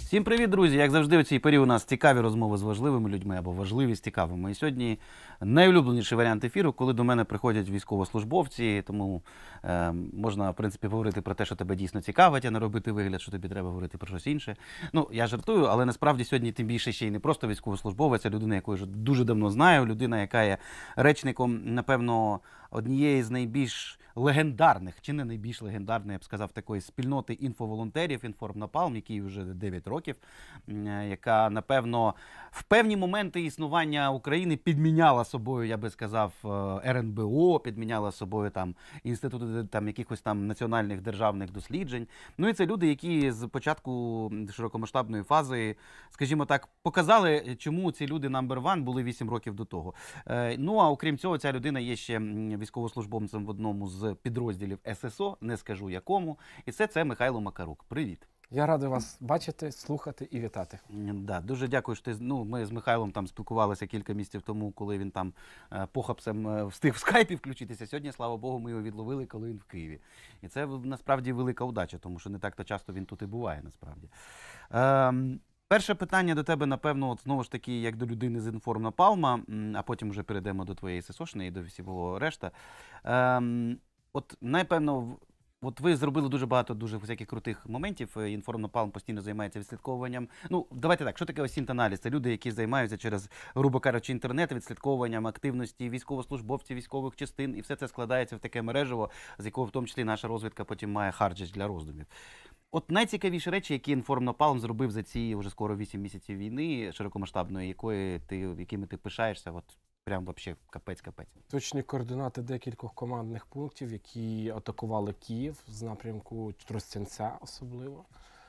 Всім привіт, друзі! Як завжди, у цій порі у нас цікаві розмови з важливими людьми або важливі з цікавими. І сьогодні найулюбленіший варіант ефіру, коли до мене приходять військовослужбовці, тому можна, в принципі, говорити про те, що тебе дійсно цікавить, а не робити вигляд, що тобі треба говорити про щось інше. Ну, я жартую, але насправді сьогодні тим більше ще й не просто військовослужбовець, а людина, яку я дуже давно знаю, людина, яка є речником, напевно, однієї з найбільш легендарних, чи не найбільш легендарної, я б сказав, такої спільноти інфоволонтерів, «Інформнапалм», який вже 9 років, яка, напевно, в певні моменти існування України підміняла собою, я би сказав, РНБО, підміняла собою там інститути там якихось там національних державних досліджень. Ну і це люди, які з початку широкомасштабної фази, скажімо так, показали, чому ці люди number one були 8 років до того. Ну, а окрім цього, ця людина є ще військовослужбовцем в одному з підрозділів ССО, не скажу якому. І це Михайло Макарук. Привіт. Я радий вас бачити, слухати і вітати. Да, дуже дякую, що ти, ми з Михайлом там спілкувалися кілька місяців тому, коли він там похапцем встиг в скайпі включитися. Сьогодні, слава Богу, ми його відловили, коли він в Києві. І це насправді велика удача, тому що не так-то часто він тут і буває, насправді. Перше питання до тебе, напевно, от знову ж таки, як до людини з «Інформнапалма», а потім вже перейдемо до твоєї ССОшної і до всього решта. От, напевно, от ви зробили дуже багато дуже всяких крутих моментів. «Інформнапалм» постійно займається відслідковуванням. Ну, давайте так, що таке осінт-аналіз? Це люди, які займаються через, грубо кажучи, інтернет, відслідковуванням активності військовослужбовців, військових частин, і все це складається в таке мережево, з якого в тому числі наша розвідка потім має харджість для роздумів. От найцікавіші речі, які «Інформнапалм» зробив за ці вже скоро 8 місяців війни широкомасштабної, якими ти пишаєшся, от прям вообще капець-капець. Точні координати декількох командних пунктів, які атакували Київ з напрямку Тростянця особливо.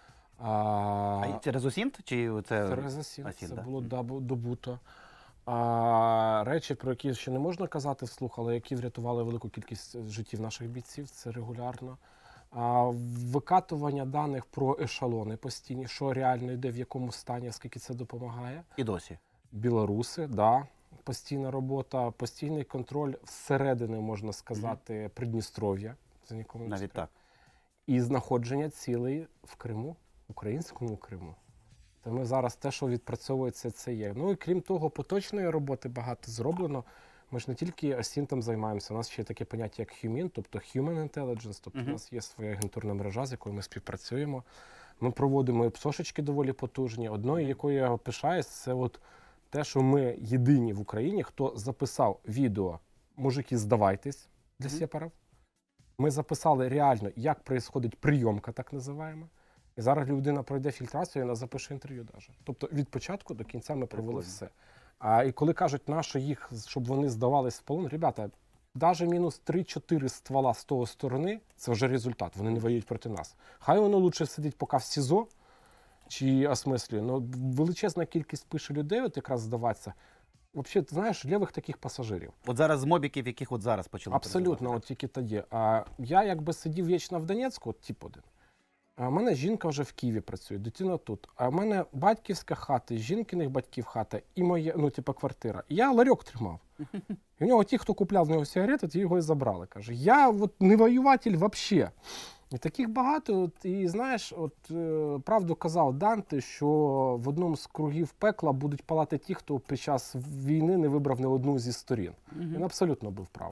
А через Осінт? Чи це через Осінт, це да? було добуто. Речі, про які ще не можна казати вслух, але які врятували велику кількість життів наших бійців, це регулярно. Викатування даних про ешелони постійні, що реально йде, в якому стані, скільки це допомагає. І досі. Білоруси, да. Постійна робота, постійний контроль всередини, можна сказати, Придністров'я. Це нікому не навіть так. І знаходження цілей в Криму, українському Криму. Тому зараз те, що відпрацьовується, це є. Ну і крім того, поточної роботи багато зроблено. Ми ж не тільки осінтом займаємося, у нас ще є таке поняття як HUMIN, тобто Human Intelligence, тобто у нас є своя агентурна мережа, з якою ми співпрацюємо. Ми проводимо і псошечки доволі потужні. Одною, якою я пишаюсь, це от те, що ми єдині в Україні, хто записав відео «Мужики, здавайтесь» для сепарів. Ми записали реально, як відбувається прийомка, так називаємо. І зараз людина пройде фільтрацію і вона запише інтерв'ю навіть. Тобто від початку до кінця ми провели все. І коли кажуть, нащо їх, щоб вони здавались в полон, ребята, навіть мінус 3-4 ствола з того сторони, це вже результат, вони не воюють проти нас. Хай воно лучше сидить поки в СІЗО, чи осмислює, але величезна кількість пише людей, от якраз здаватися, взагалі, ти знаєш, лівих таких пасажирів. От зараз з мобіків, яких от зараз почали. Абсолютно, от тільки тоді. Я якби сидів вічно в Донецьку, от тип один. А в мене жінка вже в Києві працює, дитина тут. А в мене батьківська хата, жінкиних батьків хата і моя, квартира. І я ларьок тримав. І в нього ті, хто купляв з нього сигарети, ті його і забрали. Каже, я от не воюватель взагалі. І таких багато. І знаєш, правду казав Данте, що в одному з кругів пекла будуть палати ті, хто під час війни не вибрав ні одну зі сторін. Він абсолютно був правий.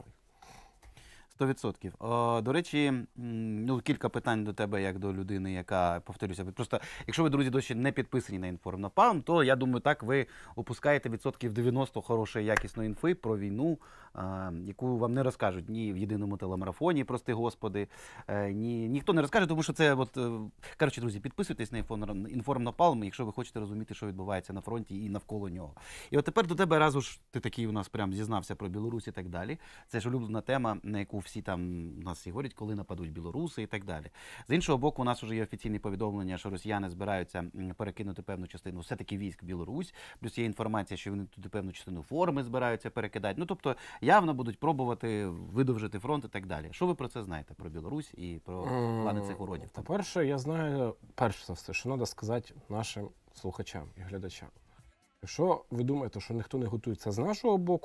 100%. До речі, кілька питань до тебе, як до людини, яка, повторюся, просто, якщо ви, друзі, досі не підписані на «Інформнапалм», то, я думаю, так, ви опускаєте відсотків 90 хорошої, якісної інфи про війну, яку вам не розкажуть ні в єдиному телемарафоні, прости господи, ніхто не розкаже, тому що це, коротше, друзі, підписуйтесь на «Інформнапалм», якщо ви хочете розуміти, що відбувається на фронті і навколо нього. І от тепер до тебе, раз уж ти такий у нас прям зізнався про Білорусь і так далі, це ж улюблена тема, на яку всі там у нас і говорять, коли нападуть білоруси і так далі. З іншого боку, у нас вже є офіційні повідомлення, що росіяни збираються перекинути певну частину все-таки військ в Білорусь, плюс є інформація, що вони туди певну частину форми збираються перекидати. Ну, тобто, явно будуть пробувати видовжити фронт і так далі. Що ви про це знаєте, про Білорусь і про плани цих уродів? По-перше, я знаю, перш за все, що треба сказати нашим слухачам і глядачам. Якщо ви думаєте, що ніхто не готується з нашого боку,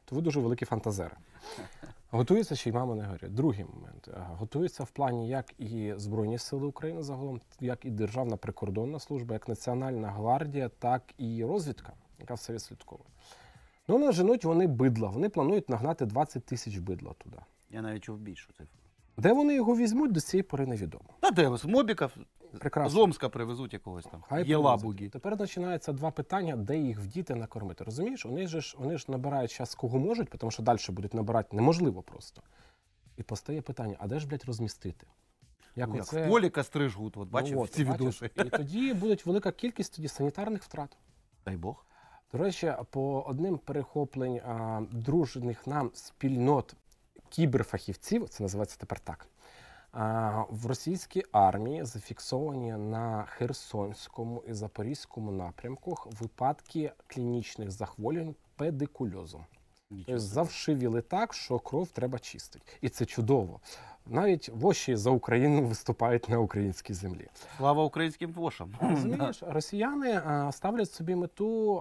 то ви дуже великі фантазери. Готується, ще й мама не горить. Другий момент. Готується в плані як і Збройні Сили України загалом, як і Державна прикордонна служба, як Національна гвардія, так і розвідка, яка все відслідковує. Ну, наженуть вони бидла. Вони планують нагнати 20 тисяч бидла туди. Я навіть чув більшу цифру. Де вони його візьмуть, до цієї пори невідомо. Та де, з Мобіка, Прекрасно. з Омска привезуть якогось там. Хай Єлабуги. привезуть. Тепер починаються два питання, де їх вдіти накормити. Розумієш, вони ж набирають зараз кого можуть, тому що далі будуть набирати неможливо просто. І постає питання, а де ж, блядь, розмістити? Як в полі костри жгут, от бачив ці відоси. І тоді буде велика кількість тоді санітарних втрат. Дай Бог. До речі, по одним перехоплень дружних нам спільнот кіберфахівців, це називається тепер так, в російській армії зафіксовані на Херсонському і Запорізькому напрямках випадки клінічних захворювань педикульозу. Тобто завшивіли так, що кров треба чистити. І це чудово. Навіть воші за Україну виступають на українській землі. Слава українським вошам. Розумієш, росіяни ставлять собі мету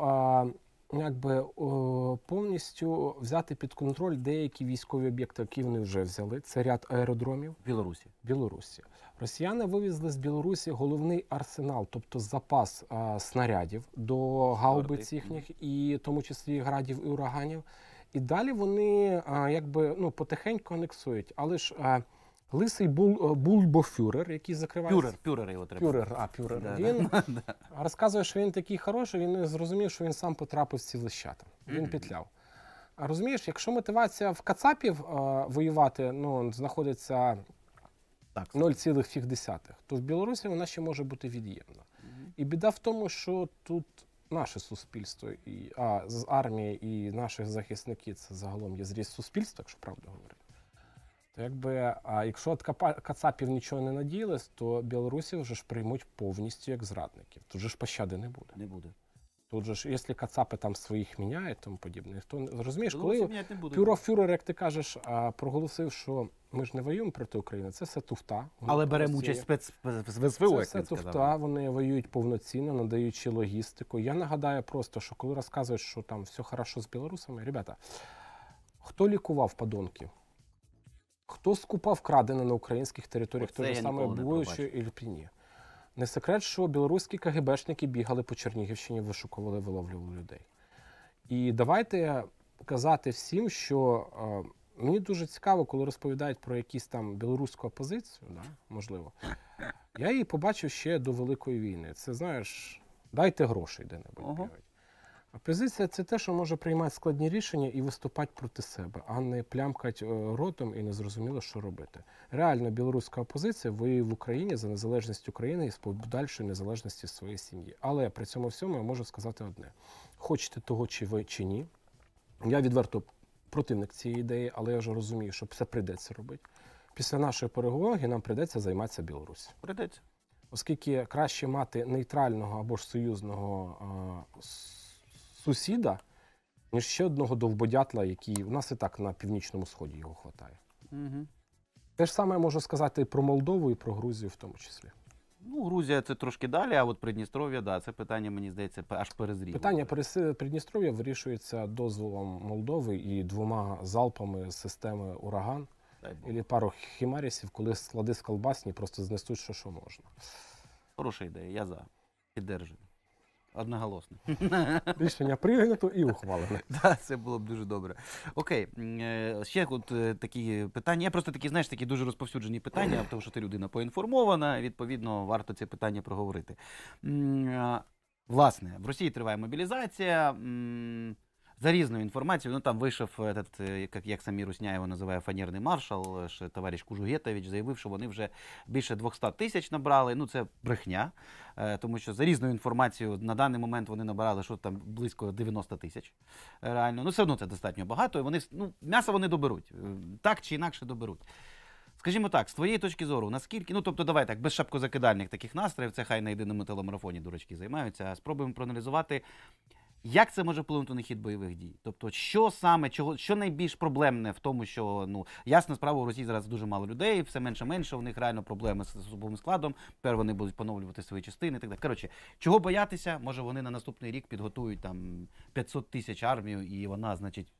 повністю взяти під контроль деякі військові об'єкти, які вони вже взяли. Це ряд аеродромів. Білорусі. Росіяни вивезли з Білорусі головний арсенал, тобто запас снарядів до гаубиць їхніх, і в тому числі градів і ураганів. І далі вони потихеньку анексують. Але ж лисий бульбофюрер, який закриває... Пюрер його треба. Пюрер. Да, він розказує, що він такий хороший, він не зрозумів, що він сам потрапив в ці лищата. Він петляв. А розумієш, якщо мотивація в кацапів воювати знаходиться 0,5, то в Білорусі вона ще може бути від'ємна. І біда в тому, що тут наше суспільство, з армії і наших захисників, це загалом є зріз суспільства, якщо правду говорити. То якщо від кацапів нічого не надіялось, то білорусів вже ж приймуть повністю як зрадників. Тут же ж пощади не буде. Не буде. Тут же ж, якщо кацапи там своїх міняють, тому подібне, хто розумієш, коли фюрер, як ти кажеш, проголосив, що ми ж не воюємо проти України, це все туфта. Але беремо участь в СВО, це все туфта, вони воюють повноцінно, надаючи логістику. Я нагадаю просто, що коли розказують, що там все хорошо з білорусами, ребята, хто лікував подонків? Хто скупав крадене на українських територіях, той же саме Бучі і Ірпіні? Не секрет, що білоруські КГБшники бігали по Чернігівщині, вишукували, виловлювали людей. І давайте казати всім, що мені дуже цікаво, коли розповідають про якісь там білоруську опозицію, можливо. Я її побачив ще до Великої війни. Це, знаєш, дайте грошей де-небудь. Опозиція – це те, що може приймати складні рішення і виступати проти себе, а не плямкати ротом і не зрозуміло, що робити. Реально, білоруська опозиція воює в Україні за незалежність України і з подальшої незалежності своєї сім'ї. Але при цьому всьому я можу сказати одне. Хочете того, чи ви, чи ні. Я відверто противник цієї ідеї, але я вже розумію, що це прийдеться робити. Після нашої перемоги нам прийдеться займатися Білорусі. Прийдеться. Оскільки краще мати нейтрального або ж союзного сусіда, ніж ще одного довбодятла, який у нас і так на Північному Сході його хватає. Те ж саме можу сказати і про Молдову, і про Грузію в тому числі. Ну, Грузія це трошки далі, а от Придністров'я, це питання, мені здається, аж перезріло. Питання Придністров'я вирішується дозволом Молдови і 2 залпами з системи «Ураган». І пару хімарісів, коли склади сколбасні, просто знесуть, що можна. Хороша ідея, я за. Піддержую. Одноголосно. Рішення прийнято і ухвалене. Так, це було б дуже добре. Окей, ще такі питання. Я просто такі дуже розповсюджені питання, тому що ти людина поінформована, відповідно, варто ці питання проговорити. Власне, в Росії триває мобілізація. За різною інформацією, там вийшов, як самі русня його називає, фанерний маршал, товариш Кужугетович, заявив, що вони вже більше 200 тисяч набрали. Це брехня, тому що за різною інформацією на даний момент вони набирали, що там близько 90 тисяч. Реально, все одно це достатньо багато, і вони, м'ясо вони доберуть, так чи інакше доберуть. Скажімо так, з твоєї точки зору, наскільки, тобто давай так, без шапкозакидальних таких настроїв, це хай на єдиному телемарафоні дурачки займаються, а спробуємо проаналізувати, як це може вплинути на хід бойових дій? Тобто, що найбільш проблемне в тому, що, ясна справа, у Росії зараз дуже мало людей, все менше-менше, у них реально проблеми з особовим складом, тепер вони будуть поновлювати свої частини і так далі. Коротше, чого боятися? Може вони на наступний рік підготують там 500 тисяч армію і вона, значить,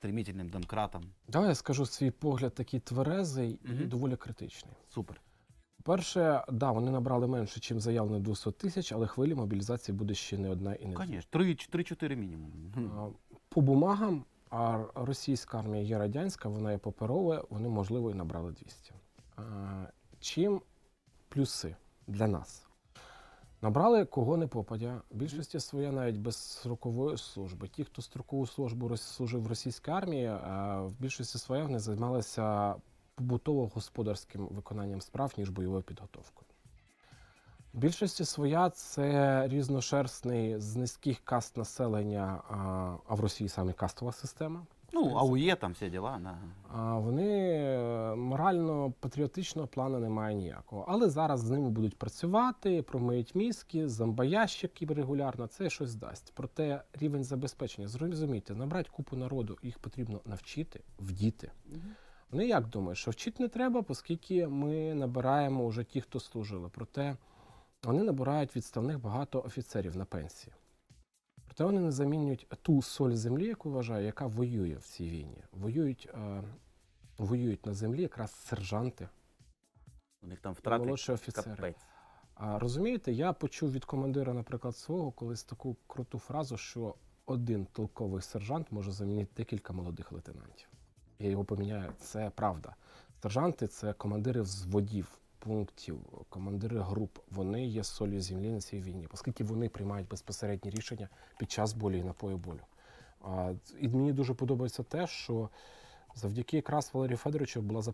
стремительним домкратом. Давай я скажу свій погляд такий тверезий і Мгм. доволі критичний. Супер. Перше, да, вони набрали менше, ніж заявлено 200 тисяч, але хвилі мобілізації буде ще не одна і не дві. Звісно, 3-4 мінімум. По бумагам, а російська армія є радянська, вона є паперова, вони, можливо, і набрали 200. Чим плюси для нас? Набрали кого не попадя. Більшості своя навіть без строкової служби. Ті, хто строкову службу служив в російській армії, в більшості своїх не займалися побутово-господарським виконанням справ, ніж бойовою підготовкою. В більшості своя це різношерстний з низьких каст населення, а в Росії саме кастова система. Ну, АУЄ, там всі діла. Да. Вони морально-патріотичного плану немає ніякого. Але зараз з ними будуть працювати, промиють мізки, зомбоящики регулярно, це щось дасть. Проте рівень забезпечення, зрозумійте, набрати купу народу, їх потрібно навчити, вдіти. Вони як думають, що вчити не треба, оскільки ми набираємо вже ті, хто служили. Проте вони набирають відставних багато офіцерів на пенсії. Проте вони не замінюють ту соль землі, яку вважаю, яка воює в цій війні. Воюють на землі якраз сержанти, У них там втрати молодші офіцери. капець. Розумієте, я почув від командира, наприклад, свого колись таку круту фразу, що один толковий сержант може замінити декілька молодих лейтенантів. Я його поміняю, це правда. Сержанти – це командири взводів, пунктів, командири груп. Вони є солью землі на цій війні, оскільки вони приймають безпосередні рішення під час болю і напою болю. І мені дуже подобається те, що завдяки якраз Валерію Федоровичу була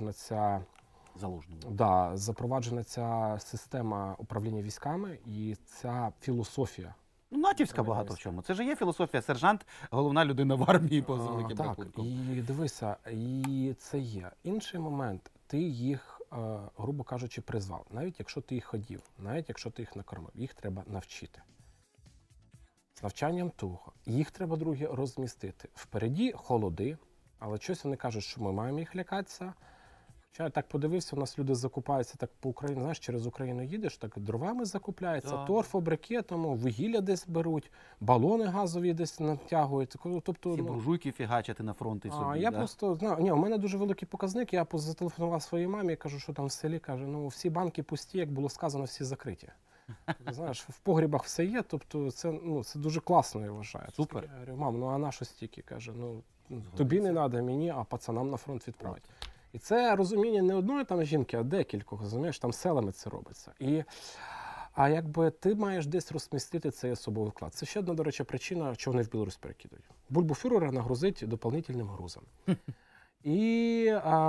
запроваджена ця система управління військами і ця філософія. Ну, натівська багато в чому. Це ж є філософія. Сержант – головна людина в армії, по великим Так, рахункам. і дивися, і це є. Інший момент, ти їх, грубо кажучи, призвав. Навіть якщо ти їх одів, навіть якщо ти їх накормив, їх треба навчити. З навчанням того. Їх треба, друге, розмістити. Впереді холоди, але щось вони кажуть, що ми маємо їх лякатися. Хоча я так подивився, у нас люди закупаються так по Україні, знаєш, через Україну їдеш, так дровами закупляються, Да. торфобрикетом, вугілля десь беруть, балони газові десь натягують. Тобто, Ці буржуйки фігачити на фронт і собі. я да? просто знаю, у мене дуже великий показник, я зателефонував своїй мамі, кажу, що там в селі, каже, ну всі банки пусті, як було сказано, всі закриті. Знаєш, в погрібах все є, тобто це дуже класно, я вважаю. Супер. Я говорю, мам, а на що стільки? Каже, тобі не треба, мені, а пацанам на фронт відправити. І це розуміння не одної там жінки, а декількох, розумієш, там селами це робиться. А якби ти маєш десь розмістити цей особовий вклад. Це ще одна, до речі, причина, чого вони в Білорусь перекидують. Бульбу-фюрера нагрузить доповнительним грузом. І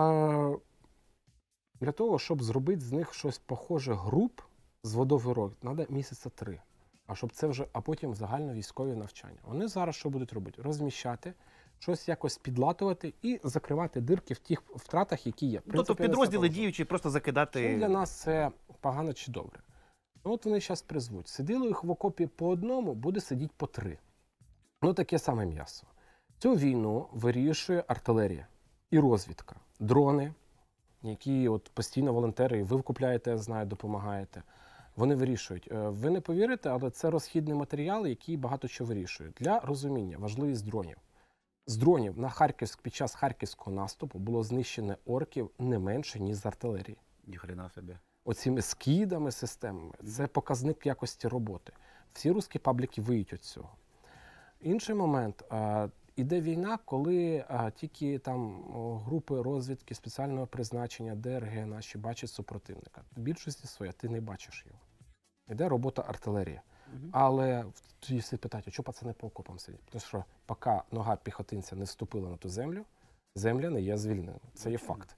для того, щоб зробити з них щось похоже груп з водовирок, треба місяця 3. А потім загальновійськові навчання. Вони зараз що будуть робити? Розміщати, щось якось підлатувати і закривати дирки в тих втратах, які є. Тобто підрозділи діючі, просто закидати... Чим для нас це погано чи добре? Ну, от вони зараз призвуть. Сиділо їх в окопі по одному, буде сидіти по 3. Ну, таке саме м'ясо. Цю війну вирішує артилерія і розвідка. Дрони, які от постійно волонтери, і ви вкупляєте, я знаю, допомагаєте. Вони вирішують. Ви не повірите, але це розхідний матеріал, який багато що вирішує. Для розуміння важливість дронів. З дронів під час харківського наступу було знищено орків не менше, ніж з артилерії. Ніхрена собі. Оціми скидами, системами. Це показник якості роботи. Всі русські пабліки виють від цього. Інший момент. Іде війна, коли тільки там групи розвідки, спеціального призначення, ДРГ наші бачать супротивника. В більшості своя ти не бачиш його. Іде робота артилерії. Але тоді всі питають, а чого пацани по окопам сидять? Тому що поки нога піхотинця не вступила на ту землю, земля не є звільненою. Це є факт.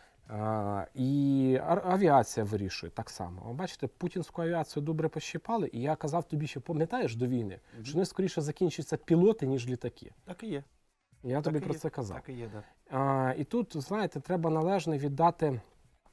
І авіація вирішує так само. Ви бачите, путінську авіацію добре пощипали, і я казав тобі, що пам'ятаєш до війни, що не скоріше закінчаться пілоти, ніж літаки. Так і є. Я тобі про це казав. Так і є, так. І тут, знаєте, треба належно віддати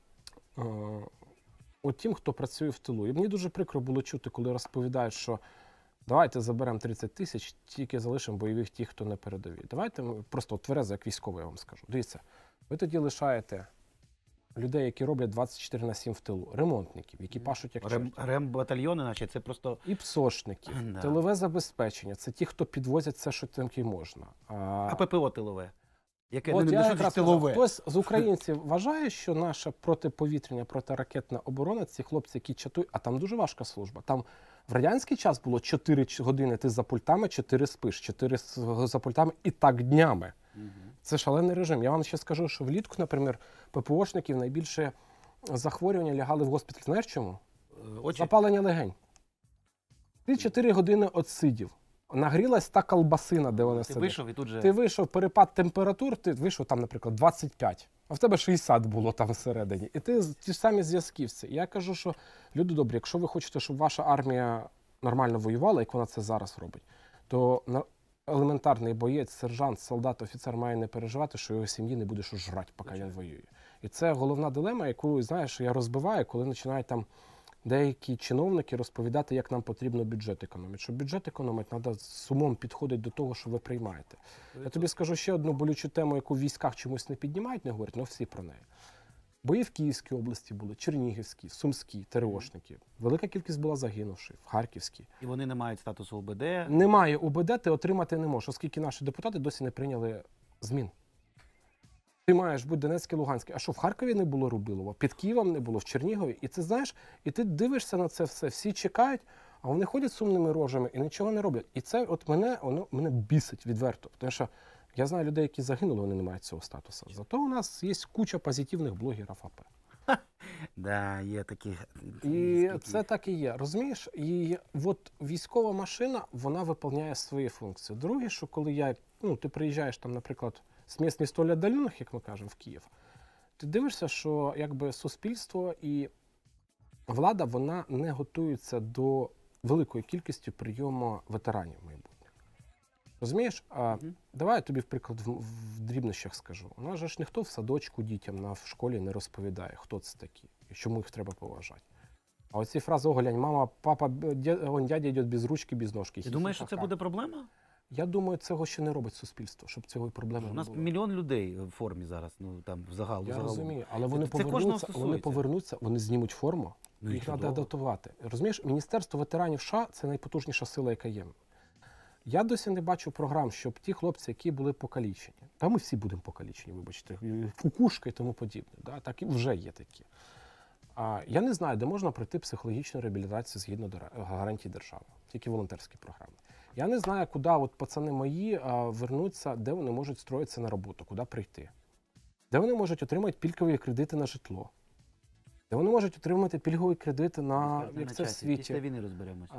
тим, хто працює в тилу. І мені дуже прикро було чути, коли розповідають, що давайте заберемо 30 тисяч, тільки залишимо бойових тих, хто на передовій. Давайте просто тверезо, як військовий, я вам скажу. Дивіться, ви тоді лишаєте людей, які роблять 24/7 в тилу, ремонтників, які пашуть як чорти. Рембатальйони, наче це просто... І псошників, Да. тилове забезпечення. Це ті, хто підвозять все, що тільки можна. А ППО тилове? Яке От не я що якраз тилове? хтось з українців вважає, що наша протиповітряна, протиракетна оборона, ці хлопці, які чатують, а там дуже важка служба. Там в радянський час було 4 години ти за пультами, 4 спиш, 4 за пультами і так днями. Це шалений режим. Я вам ще скажу, що влітку, наприклад, ППОшників найбільше захворювання лягали в госпіталь. Знаєш чому? Очі? Запалення легень. Ти 4 години отсидів. Нагрілась та колбасина, де вони Ти сидять. вийшов і тут же... Ти вийшов, перепад температур, ти вийшов там, наприклад, 25, а в тебе 60 було там всередині. І ти ті ж самі зв'язківці. І я кажу, що, люди добрі, якщо ви хочете, щоб ваша армія нормально воювала, як вона це зараз робить, то елементарний боєць, сержант, солдат, офіцер має не переживати, що його сім'ї не буде що жрати, поки він воює. І це головна дилема, яку, знаєш, я розбиваю, коли починають там деякі чиновники розповідати, як нам потрібно бюджет економити. Щоб бюджет економити, треба з умом підходити до того, що ви приймаєте. Я тобі скажу ще одну болючу тему, яку в військах чомусь не піднімають, не говорять, але всі про неї. Бої в Київській області були, Чернігівській, Сумській, ТРОшники. Велика кількість була загинувших, в Харківській. І вони не мають статусу ОБД. Немає УБД, ти отримати не можеш, оскільки наші депутати досі не прийняли змін. Ти маєш бути Донецький, Луганський. А що, в Харкові не було Рубилова? Під Києвом не було, в Чернігові? І ти знаєш, і ти дивишся на це все, всі чекають, а вони ходять сумними рожами і нічого не роблять. І це от мене бісить відверто. Тому що я знаю людей, які загинули, вони не мають цього статусу. Зато у нас є куча позитивних блогерів АП. Да, є такі. І це так і є, розумієш? І от військова машина, вона виконує свої функції. Друге, що коли ти приїжджаєш там, наприклад, з міст не столь віддалених, як ми кажемо, в Київ, ти дивишся, що якби суспільство і влада, вона не готується до великої кількості прийому ветеранів майбутніх. Розумієш? Давай я тобі, наприклад, в дрібнощах скажу. У нас же ж ніхто в садочку дітям в школі не розповідає, хто це такі і чому їх треба поважати. А оці фрази «Оглянь, мама, папа, дядя йде без ручки, без ножки». Ти думаєш, що це буде проблема? Я думаю, цього ще не робить суспільство, щоб цього проблеми не було. У нас мільйон людей в формі зараз, там в загалу. Я розумію, але вони це повернуться, вони знімуть форму, їх треба адаптувати. Розумієш, Міністерство ветеранів США – це найпотужніша сила, яка є. Я досі не бачу програм, щоб ті хлопці, які були покалічені, та ми всі будемо покалічені, вибачте, кукушка і тому подібне, да? Так і вже є такі. Я не знаю, де можна пройти психологічну реабілітацію згідно гарантій держави, тільки волонтерські програми. Я не знаю, куди от пацани мої вернуться, де вони можуть строїтися на роботу, куди прийти. Де вони можуть отримати пільгові кредити на житло. Де вони можуть отримати пільгові кредити на, як це в світі. Після війни розберемося.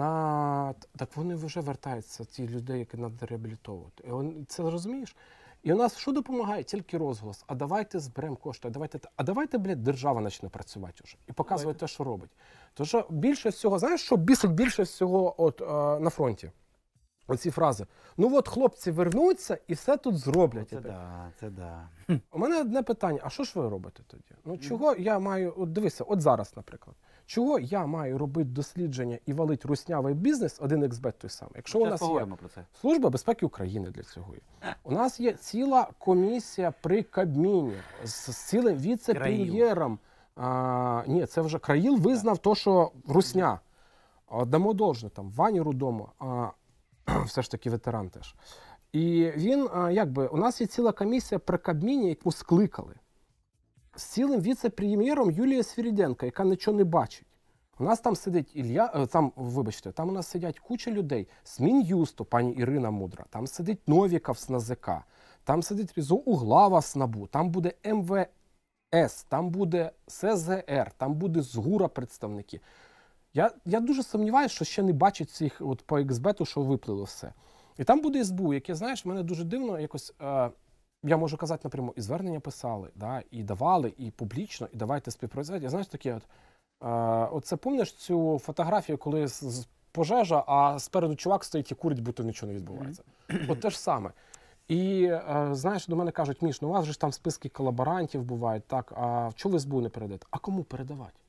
Так вони вже вертаються, ті людей, які треба реабілітовувати. Це розумієш? І у нас що допомагає? Тільки розголос. А давайте зберемо кошти, давайте, блядь, держава почне працювати вже. І показує те, що робить. Тому що більше всього, знаєш, що бісить більше всього на фронті? Оці фрази. Ну от хлопці вернуться і все тут зроблять. Це да. У мене одне питання, а що ж ви робите тоді? Ну чого я маю, дивися, от зараз, наприклад, чого я маю робити дослідження і валити руснявий бізнес, 1xBet той самий, якщо у нас є про це. Служба безпеки України для цього є. У нас є ціла комісія при Кабміні з цілим віце-прем'єром. Ні, це вже Країл визнав то, що русня. Дамо должне, там, Вані Рудому, все ж таки ветеран теж. І він, у нас є ціла комісія при Кабміні, яку скликали. З цілим віце-прем'єром Юлія Свириденко, яка нічого не бачить. У нас там сидить там у нас сидять куча людей з Мін'юсту, пані Ірина Мудра, там сидить Новіков з НАЗК, там сидить Різо Углава з НАБУ, там буде МВС, там буде СЗР, там буде ЗГУРа представники. Я дуже сумніваюся, що ще не бачать цих по XBET, що виплило все. І там буде СБУ, яке, знаєш, мене дуже дивно якось, я можу казати напряму, і звернення писали, да, і давали, і публічно, і давайте співпрацювати. Я знаєш таке, оце пам'ятаєш цю фотографію, коли пожежа, а спереду чувак стоїть і курить, будто нічого не відбувається. От те ж саме. І, знаєш, до мене кажуть, Міш, ну у вас же ж там списки колаборантів бувають, так, а чого ви СБУ не передаєте? А кому передавати?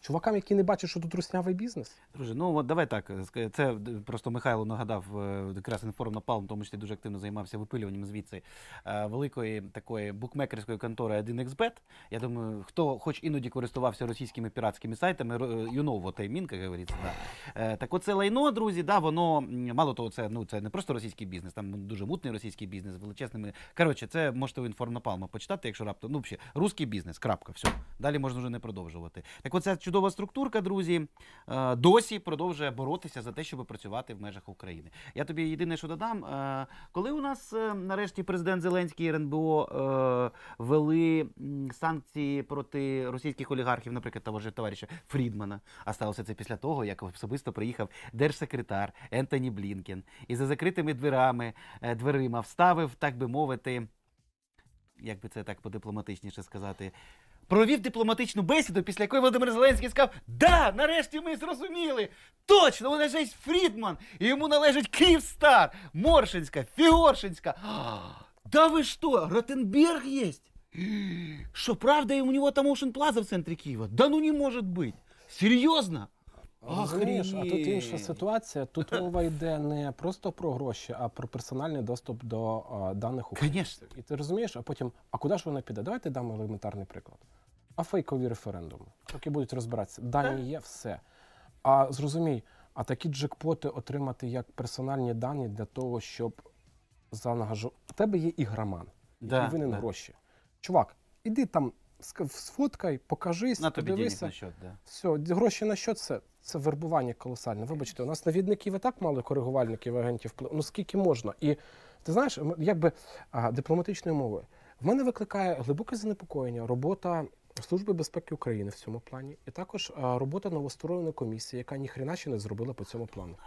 Чувакам, які не бачать, що тут руснявий бізнес. Друже, ну от давай так. Це просто Михайло нагадав, якраз інформнапалм, в тому числі дуже активно займався випилюванням звідси великої такої букмекерської контори 1xBet. Я думаю, хто хоч іноді користувався російськими піратськими сайтами, you know what I mean, як говориться. Да. Так оце лайно, друзі, да, воно, мало того, це не просто російський бізнес, там дуже мутний російський бізнес з величезними. Коротше, це можете у інформнапалма почитати, якщо раптом, ну, взагалі, русський бізнес, крапка, все. Далі можна вже не продовжувати. Так оця чудова структурка, друзі, досі продовжує боротися за те, щоб працювати в межах України. Я тобі єдине, що додам, коли у нас нарешті президент Зеленський і РНБО ввели санкції проти російських олігархів, наприклад, того ж товариша Фрідмана, а сталося це після того, як особисто приїхав держсекретар Ентоні Блінкен і за закритими дверима вставив, так би мовити, як би це так по-дипломатичніше сказати, провів дипломатичну бесіду, після якої Володимир Зеленський сказав: «Да, нарешті ми зрозуміли! Точно, у нас є Фрідман, і йому належить Київстар, Моршинська, Фігоршинська. Да ви що, Ротенберг є? Що, правда, і у нього там Ocean Plaza в центрі Києва? Да ну не може бути! Серйозно? Розумієш, а тут інша ситуація. Тут мова йде не просто про гроші, а про персональний доступ до даних українців. І ти розумієш, а потім, а куди ж вона піде? Давайте дамо елементарний приклад. А фейкові референдуми, які будуть розбиратися. Дані є, все. А зрозумій, а такі джекпоти отримати як персональні дані для того, щоб заангажувати. У тебе є ігроман, який винен гроші. Чувак, іди там, сфоткай, покажись, на тобі подивися. денег на счет, да. Все, гроші на що це? Це вербування колосальне. Вибачте, у нас навідників і так мало коригувальників, агентів впливу. Ну скільки можна? І ти знаєш, якби дипломатичною мовою. В мене викликає глибоке занепокоєння робота Служби безпеки України в цьому плані, і також робота новоствореної комісії, яка ніхрена ще не зробила по цьому плану.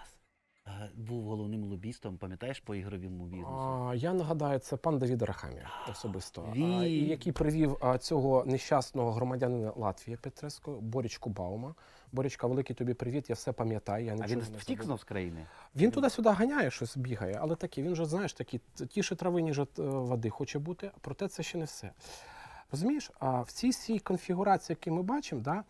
Був головним лобістом, пам'ятаєш, по ігровому бізнесу? Я нагадаю, це пан Давід Арахамія особисто, який привів цього нещасного громадянина Латвії Петреско, Борічку Баума. Борічка, великий тобі привіт, я все пам'ятаю. А він втік знов з країни? Він туди-сюди ганяє, щось бігає, але такі, він же, знаєш, такі, тіше трави, ніж води хоче бути, проте це ще не все. Розумієш, в цій всій конфігурації, які ми бачимо, да,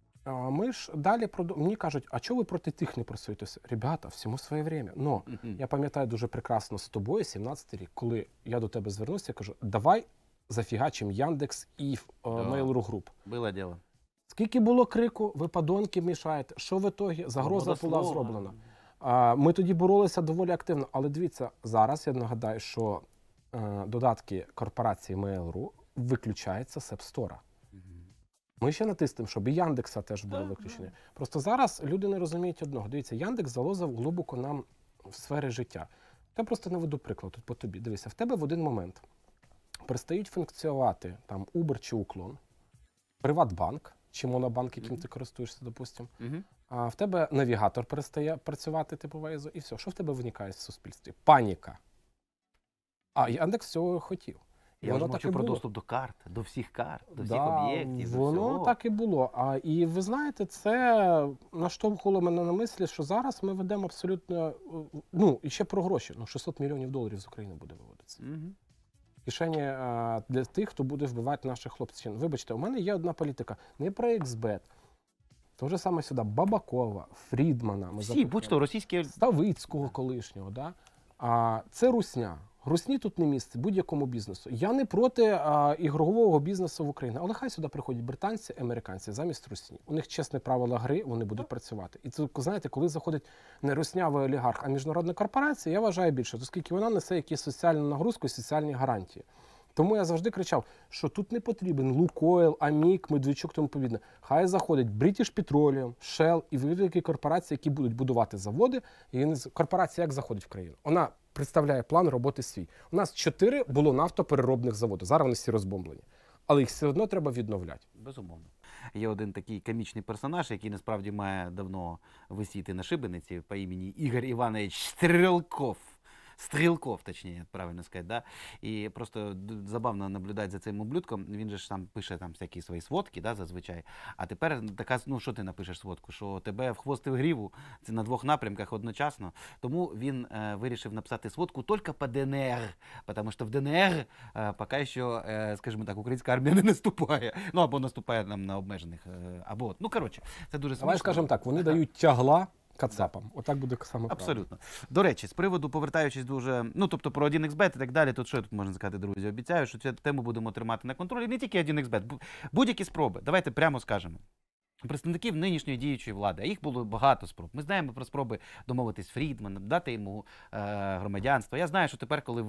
ми ж далі мені кажуть, а чого ви проти тих не працюєтеся? Ребята, всьому своє время. Но я пам'ятаю дуже прекрасно з тобою, 17-й рік, коли я до тебе звернувся, я кажу, давай зафігачимо Яндекс і Mail.ru Group. Було діло. Скільки було крику, ви подонки мішаєте, що в ітогі? Загроза була зроблена. Ми тоді боролися доволі активно, але дивіться, зараз я нагадаю, що додатки корпорації Mail.ru виключаються з App Store. Ми ще натиснемо, щоб і Яндекса теж було виключення. Просто зараз люди не розуміють одного. Дивіться, Яндекс залозив глибоко нам в сфері життя. Я просто наведу приклад тут по тобі. Дивіться, в тебе в один момент перестають функціонувати там Uber чи Уклон, Приватбанк чи Монобанк, яким ти користуєшся, допустимо. А в тебе навігатор перестає працювати, типу Waze, і все. Що в тебе виникає в суспільстві? Паніка. А Яндекс цього хотів. Я вже мовчу про доступ до карт, до всіх карт, до всіх об'єктів, воно так і було. І ви знаєте, це наштовхувало мене на мислі, що зараз ми ведемо абсолютно, і ще про гроші, $600 мільйонів з України буде виводитися. Кишені для тих, хто буде вбивати наших хлопців. Вибачте, у мене є одна політика, не про XBET. То же саме сюди Бабакова, Фрідмана. Всі, будь-то російські... Ставицького колишнього, да? Це русня. Русні тут не місце будь-якому бізнесу. Я не проти ігрового бізнесу в Україні, але хай сюди приходять британці, американці замість русні. У них чесне правило гри, вони будуть працювати. І це, знаєте, коли заходить не руснявий олігарх, а міжнародна корпорація, я вважаю більше, оскільки вона несе якісь соціальну нагрузку і соціальні гарантії. Тому я завжди кричав, що тут не потрібен Лукойл, Амік, Медведчук, тому подібне. Хай заходять British Petroleum, Shell і великі корпорації, які будуть будувати заводи. І корпорація як заходить в країну? Вона представляє план роботи свій. У нас 4 було нафтопереробних заводи. Зараз вони всі розбомблені. Але їх все одно треба відновляти. Безумовно. Є один такий комічний персонаж, який насправді має давно висіти на шибениці по імені Ігор Іванович Стрелков. Стрелков, точнее, правильно сказать, да. І просто забавно наблюдати за цим ублюдком. Він же ж там пише там всякі свої сводки, да, зазвичай. А тепер така, ну що ти напишеш сводку? Що тебе в хвост і в гріву, це на двох напрямках одночасно. Тому він вирішив написати сводку тільки по ДНР, тому що в ДНР поки що, скажімо так, українська армія не наступає. Ну, або наступає нам на обмежених, або, ну, коротше, це дуже смішно. Давай скажемо так, вони дають тягла кацапам. Отак буде саме правильно. Абсолютно. До речі, з приводу, повертаючись дуже, ну, тобто про 1xBet і так далі, тут що тут можна сказати, друзі? Обіцяю, що цю тему будемо тримати на контролі. Не тільки 1xBet, будь-які спроби. Давайте прямо скажемо. Представників нинішньої діючої влади, а їх було багато спроб. Ми знаємо про спроби домовитись Фрідмана, дати йому громадянство. Я знаю, що тепер, коли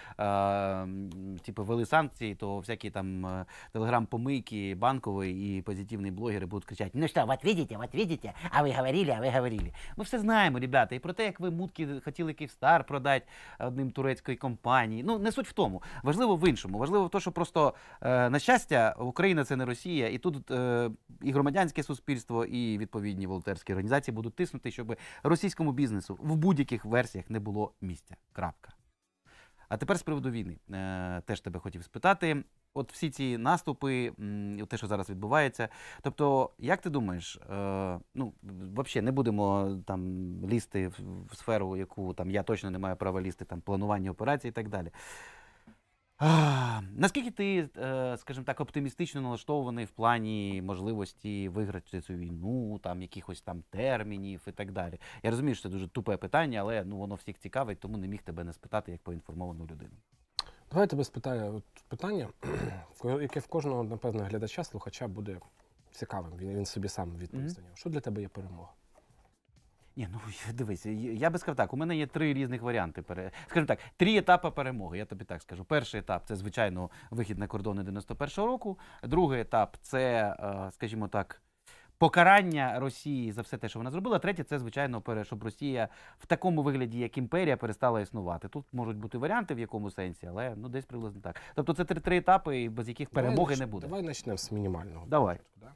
ввели санкції, то всякі там телеграм-помийки, банкові і позитивні блогери будуть кричати: ну що, вот видите, а ви говорили. Ми все знаємо, ребята, і про те, як ви мутки хотіли Київстар продати одним турецької компанії. Ну, не суть в тому. Важливо в іншому. Важливо в тому, що просто, на щастя, Україна – це не Росія, і тут і громадянське суспільство, і відповідні волонтерські організації будуть тиснути, щоб російському бізнесу в будь-яких версіях не було місця. Крапка. А тепер з приводу війни. Теж тебе хотів спитати. От всі ці наступи, те, що зараз відбувається. Тобто, як ти думаєш, ну, взагалі не будемо там лізти в сферу, яку там я точно не маю права лізти, там планування операцій і так далі. Наскільки ти, скажімо так, оптимістично налаштований в плані можливості виграти цю війну, там якихось там термінів і так далі? Я розумію, що це дуже тупе питання, але ну, воно всіх цікавить, тому не міг тебе не спитати як поінформовану людину. Давай я тебе спитаю питання, яке в кожного, напевно, глядача, слухача буде цікавим. Він собі сам відповість на нього. Що для тебе є перемога? Ні, ну дивись, я би сказав так, у мене є 3 різних варіанти. Скажімо так, 3 етапи перемоги, я тобі так скажу. Перший етап – це, звичайно, вихід на кордони 91-го року. Другий етап – це, скажімо так, покарання Росії за все те, що вона зробила. Третє – це, звичайно, щоб Росія в такому вигляді, як імперія, перестала існувати. Тут можуть бути варіанти в якому сенсі, але ну, десь приблизно так. Тобто це 3 етапи, без яких перемоги не буде. Давай почнемо з мінімального. Давай.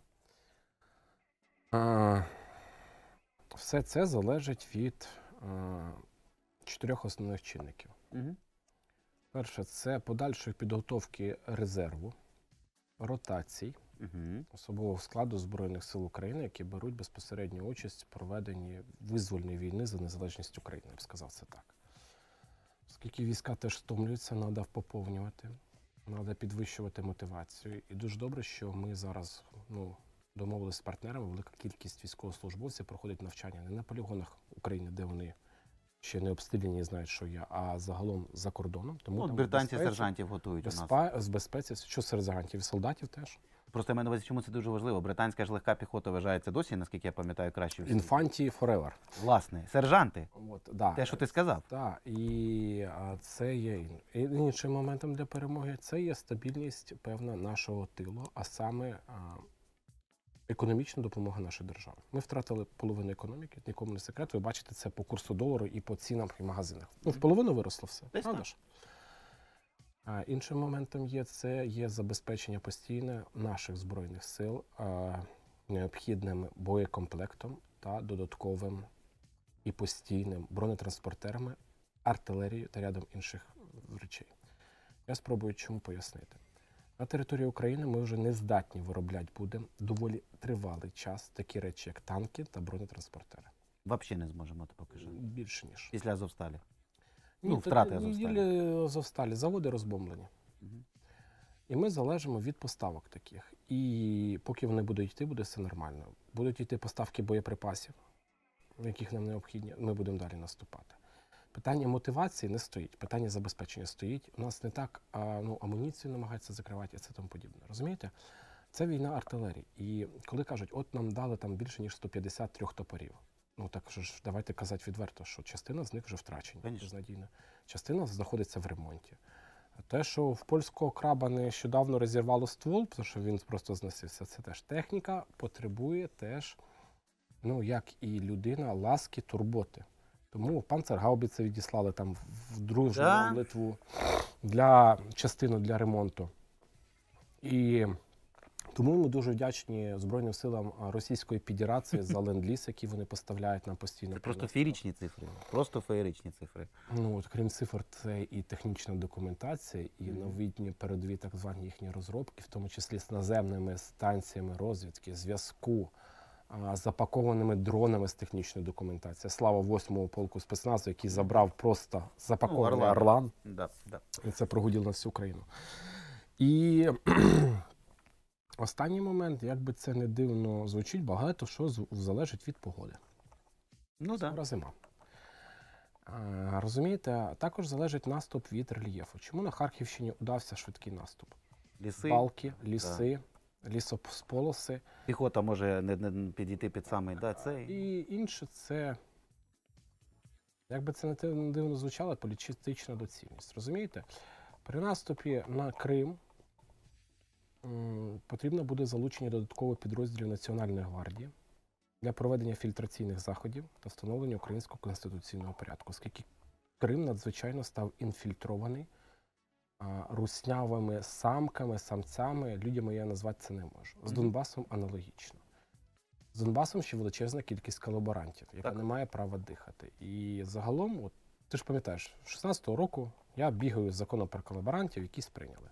Все це залежить від 4 основних чинників. Угу. Перше, це подальшої підготовки резерву, ротацій, особового складу Збройних сил України, які беруть безпосередню участь в проведенні визвольної війни за незалежність України, я б сказав це так. Оскільки війська теж стомлюються, треба поповнювати, треба підвищувати мотивацію. І дуже добре, що ми зараз, домовилися з партнерами, велика кількість військовослужбовців проходить навчання не на полігонах України, де вони ще не обстріляні і знають, що є, а загалом за кордоном. Тому там британці сержантів готують у нас. З безпеці, що сержантів і солдатів теж. Просто я маю на увазі, чому це дуже важливо. Британська ж легка піхота вважається досі, наскільки я пам'ятаю, краще. Інфанті forever. Власне, сержанти. От, да. Те, що ти сказав. Так, і це є іншим моментом для перемоги. Це є стабільність, певна, нашого тилу, а саме економічна допомога нашій державі. Ми втратили половину економіки, нікому не секрет. Ви бачите це по курсу долару і по цінам в магазинах. В половину виросло все. Правда ж? Іншим моментом є забезпечення постійне наших Збройних сил необхідним боєкомплектом та додатковим і постійним бронетранспортерами, артилерією та рядом інших речей. Я спробую чому пояснити. На території України ми вже не здатні виробляти будемо доволі тривалий час такі речі, як танки та бронетранспортери. Взагалі не зможемо, поки що. Більше ніж. Після Азовсталі. Втрати Азовсталі. Заводи розбомблені. І ми залежимо від поставок таких. І поки вони будуть йти, буде все нормально. Будуть йти поставки боєприпасів, яких нам необхідні, ми будемо далі наступати. Питання мотивації не стоїть, питання забезпечення стоїть. У нас не так амуніцію намагаються закривати і це тому подібне. Розумієте? Це війна артилерії. І коли кажуть, от нам дали там більше, ніж 153 топорів. Так ж давайте казати відверто, що частина з них вже втрачені, безнадійно. Частина знаходиться в ремонті. Те, що в польського краба нещодавно розірвало ствол, тому що він просто зносився, це теж техніка потребує теж, як і людина, ласки, турботи. Тому панцергаубіці відіслали там в дружну Литву частину для ремонту. І Тому ми дуже вдячні Збройним силам Російської Федерації за ленд-ліз, який вони поставляють нам постійно. Це просто феєричні цифри. Просто феєричні цифри. Ну, от, крім цифр, це і технічна документація, і новітні передові так звані їхні розробки, в тому числі з наземними станціями розвідки, зв'язку, запакованими дронами з технічної документації. Слава 8-му полку спецназу, який забрав просто запакований Орлан. Да, да. І це прогуділо на всю країну. І останній момент, як би це не дивно звучить, багато що залежить від погоди. Ну так. Скоро зима. Розумієте, також залежить наступ від рельєфу. Чому на Харківщині удався швидкий наступ? Ліси. Балки, ліси, лісосполоси. Піхота може не підійти під самий, да, цей. І інше це, як би це не дивно звучало, політична доцільність. Розумієте? При наступі на Крим потрібно буде залучення додаткових підрозділів Національної гвардії для проведення фільтраційних заходів та встановлення українського конституційного порядку, оскільки Крим надзвичайно став інфільтрований руснявими самками, самцями, людьми я назвати це не можу. З Донбасом аналогічно. З Донбасом ще величезна кількість колаборантів, яка не має права дихати. І загалом, от, ти ж пам'ятаєш, 16-го року я бігаю з законом про колаборантів, які сприйняли.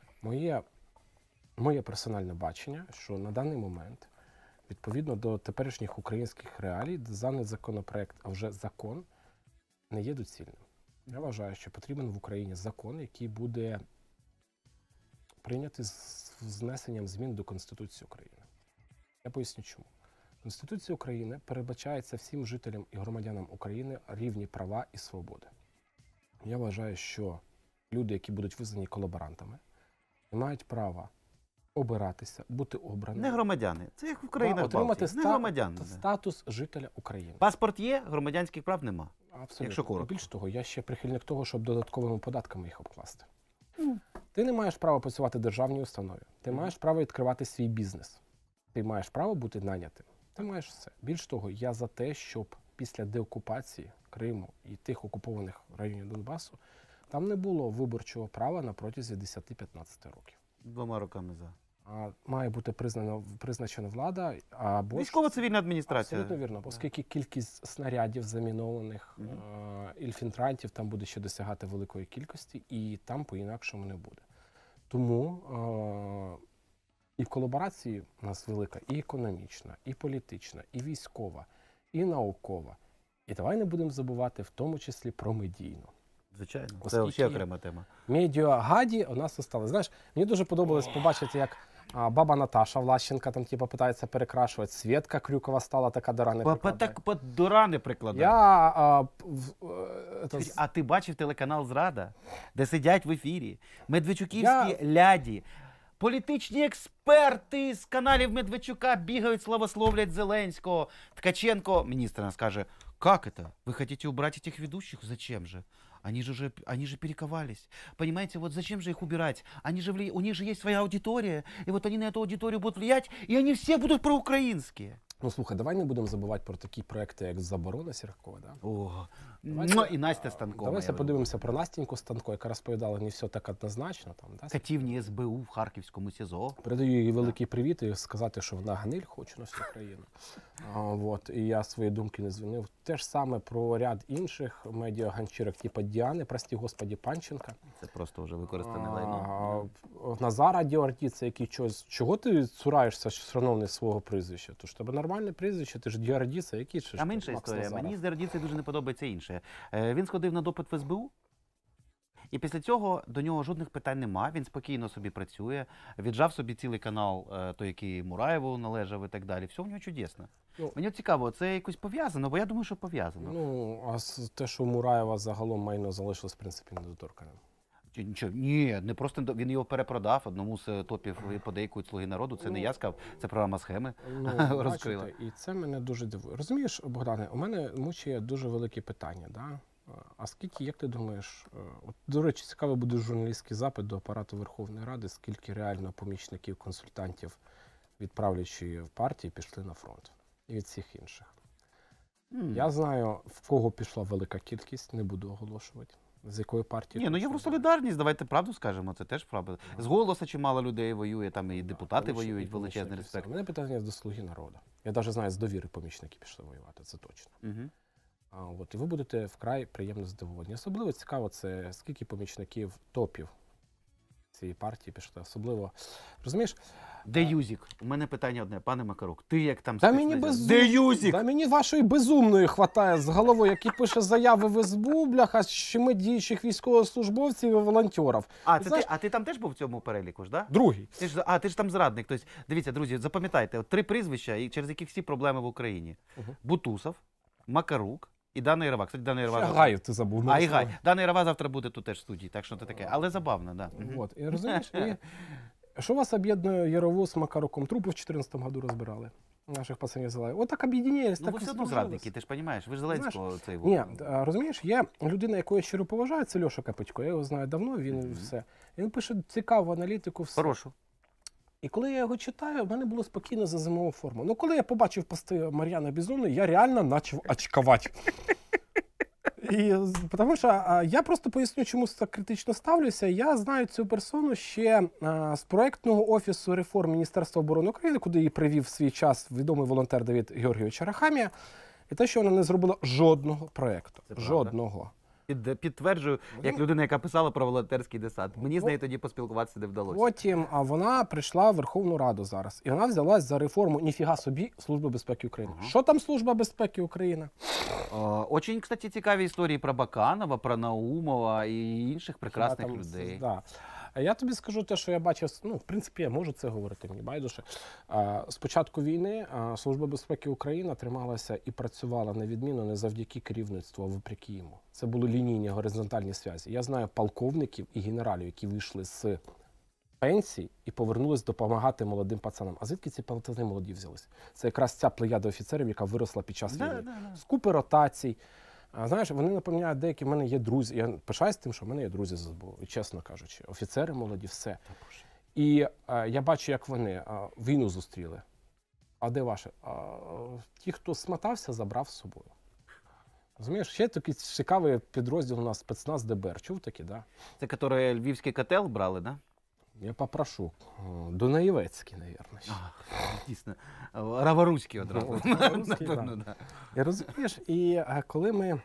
Моє персональне бачення, що на даний момент, відповідно до теперішніх українських реалій, даний законопроект, а вже закон, не є доцільним. Я вважаю, що потрібен в Україні закон, який буде прийнятий з внесенням змін до Конституції України. Я поясню чому. Конституція України передбачається всім жителям і громадянам України рівні права і свободи. Я вважаю, що люди, які будуть визнані колаборантами, не мають права обиратися, бути обраними. Не громадяни. Це як в країнах отримати Балтії. Не громадяни. статус жителя України. Паспорт є, громадянських прав нема. Абсолютно. Якщо коротко. Більш того, я ще прихильник того, щоб додатковими податками їх обкласти. Ти не маєш права працювати в державній установі. Ти маєш право відкривати свій бізнес. Ти маєш право бути нанятим. Ти маєш все. Більш того, я за те, щоб після деокупації Криму і тих окупованих районів Донбасу там не було виборчого права на протязі 10-15 років. 2 роками за. Має бути призначена влада або Військово-цивільна адміністрація. Абсолютно вірно, оскільки кількість снарядів замінованих, інфільтрантів там буде ще досягати великої кількості, і там по-інакшому не буде. Тому і в колаборації у нас велика і економічна, і політична, і військова, і наукова. І давай не будемо забувати в тому числі про медійну. Звичайно, це Оскільки ще окрема тема. Медіагаді у нас осталось. Знаєш, мені дуже подобалось побачити, як баба Наташа Влащенка там типу питається перекрашувати. Свєтка Крюкова стала така дора не прикладає. Так по дора не прикладає. А ти бачив телеканал «Зрада», де сидять в ефірі медведчуківські ляді, політичні експерти з каналів Медведчука бігають, славословлять Зеленського. Ткаченко, міністр нас каже, как это? Вы хотите убрать этих ведущих? Зачем же? Они же перековались. Понимаете, вот зачем же их убирать? У них же есть своя аудитория, и вот они на эту аудиторию будут влиять, и они все будут проукраинские. Ну, слухай, давай не будемо забувати про такі проекти, як «Заборона» Сіркова. Да? І Настя Станкова. Давайте подивимося про Настеньку Станко, яка розповідала не все так однозначно. Там, да? Катівні СБУ в Харківському СІЗО. Передаю їй великий привіт і сказати, що вона гниль хоче на всю країну. І я свої думки не звинив. Те ж саме про ряд інших медіаганчірок, типу Діани, прості господі, Панченка. Це просто вже використане лайно. Назара Діардіца, який чого ти цураєшся, шановний, свого прізвища? Тож тебе нормальне прізвище, ти ж Діардіца, який ж А інша історія. Назаров? Мені з Діардіцею дуже не подобається інше. Він сходив на допит в СБУ, і після цього до нього жодних питань нема, він спокійно собі працює, віджав собі цілий канал, той, який Мураєву належав і так далі. Все в нього чудесно. Мені цікаво, це якось пов'язано, бо я думаю, що пов'язано. Ну, а те, що у Мураєва загалом майно залишилось, в принципі, недоторканим. Ні, не просто він його перепродав одному з топів подейкують «Слуги народу». Це не я сказав, це програма «Схеми» розкрила. Бачите, і це мене дуже дивує. Розумієш, Богдане, у мене мучає дуже велике питання. Да? А скільки, як ти думаєш, до речі, цікавий буде журналістський запит до апарату Верховної Ради, скільки реально помічників, консультантів від правлячої партії пішли на фронт і від всіх інших. Я знаю, в кого пішла велика кількість, не буду оголошувати. З якої партії? Ні, ну точно? Євросолідарність, давайте правду скажемо, це теж правда. З «Голоса» чимало людей воює, там і депутати Помічники, воюють, величезний помічники, респект. все. У мене питання до «Слуги народу». Я навіть знаю, з «Довіри» помічники пішли воювати, це точно. Угу. От, і ви будете вкрай приємно здивовані. Особливо цікаво, це скільки помічників топів цієї партії пішли. Особливо, розумієш? Де Юзік? У мене питання одне, пане Макарук, ти як там Та мені спецназір? Де Юзік? Та мені вашої безумної хватає з головою, який пише заяви в СБУ, бляха, з щеми діючих військовослужбовців і волонтерів. А ти там теж був в цьому переліку ж, да? Другий. Ти ж там зрадник. Тобто, дивіться, друзі, запам'ятайте, от 3 прізвища, і через яких всі проблеми в Україні. Бутусов, Макарук і Дана Ірова. Кстати, Дана Ірова... Гаїв ти забув. А, і Гай. Дана Ірова завтра буде тут теж в студії, так що це таке. Але забавно, да. Вот. І розумієш, що вас об'єднує Ярову з Макаруком? Трупи в 2014 году розбирали. Наших пацанів взяли. От так об'єднались, Ну, так ви і все одно здружились. зрадники, ти ж розумієш, ви ж Зеленського цей... Ні, розумієш, є людина, яку я щиро поважаю, це Льоша Капитько. Я його знаю давно, він все. Він пише цікаву аналітику, все. Хорошу. І коли я його читаю, в мене було спокійно за зимову форму. Ну, коли я побачив пости Мар'яна Бізони, я реально почав очкувати. Тому що я просто поясню, чому так критично ставлюся. Я знаю цю персону ще з проєктного офісу реформ Міністерства оборони України, куди її привів в свій час відомий волонтер Давид Георгійович Арахамія. І те, що вона не зробила жодного проєкту. Жодного. Підтверджую, як людина, яка писала про волонтерський десант. Мені з нею тоді поспілкуватися не вдалося. Потім вона прийшла в Верховну Раду зараз. І вона взялась за реформу, ніфіга собі, Служби безпеки України. Що там Служба безпеки України? Очень, кстати, цікаві історії про Баканова, про Наумова і інших прекрасних людей. Да. Я тобі скажу те, що я бачив, в принципі, я можу це говорити, мені байдуже. З початку війни Служба безпеки України трималася і працювала невідмінно не завдяки керівництву, а вопреки йому. Це були лінійні горизонтальні зв'язки. Я знаю полковників і генералів, які вийшли з пенсій і повернулись допомагати молодим пацанам. А звідки ці пацани молоді взялись? Це якраз ця плеяда офіцерів, яка виросла під час війни. З купи ротацій. Знаєш, вони напевняють, деякі в мене є друзі. Я пишаюсь тим, що в мене є друзі з СБУ, і чесно кажучи. Офіцери молоді, все. І я бачу, як вони війну зустріли. А де ваші? Ті, хто смотався, забрав з собою. Розумієш, ще такий цікавий підрозділ у нас спецназ ДБР. Чув такі, да? Це, який Львівський котел брали, да? Я попрошу. Дунаєвецький, мабуть. Дійсно. Раворуський одразу. Напевно, да. І розумієш, і коли ми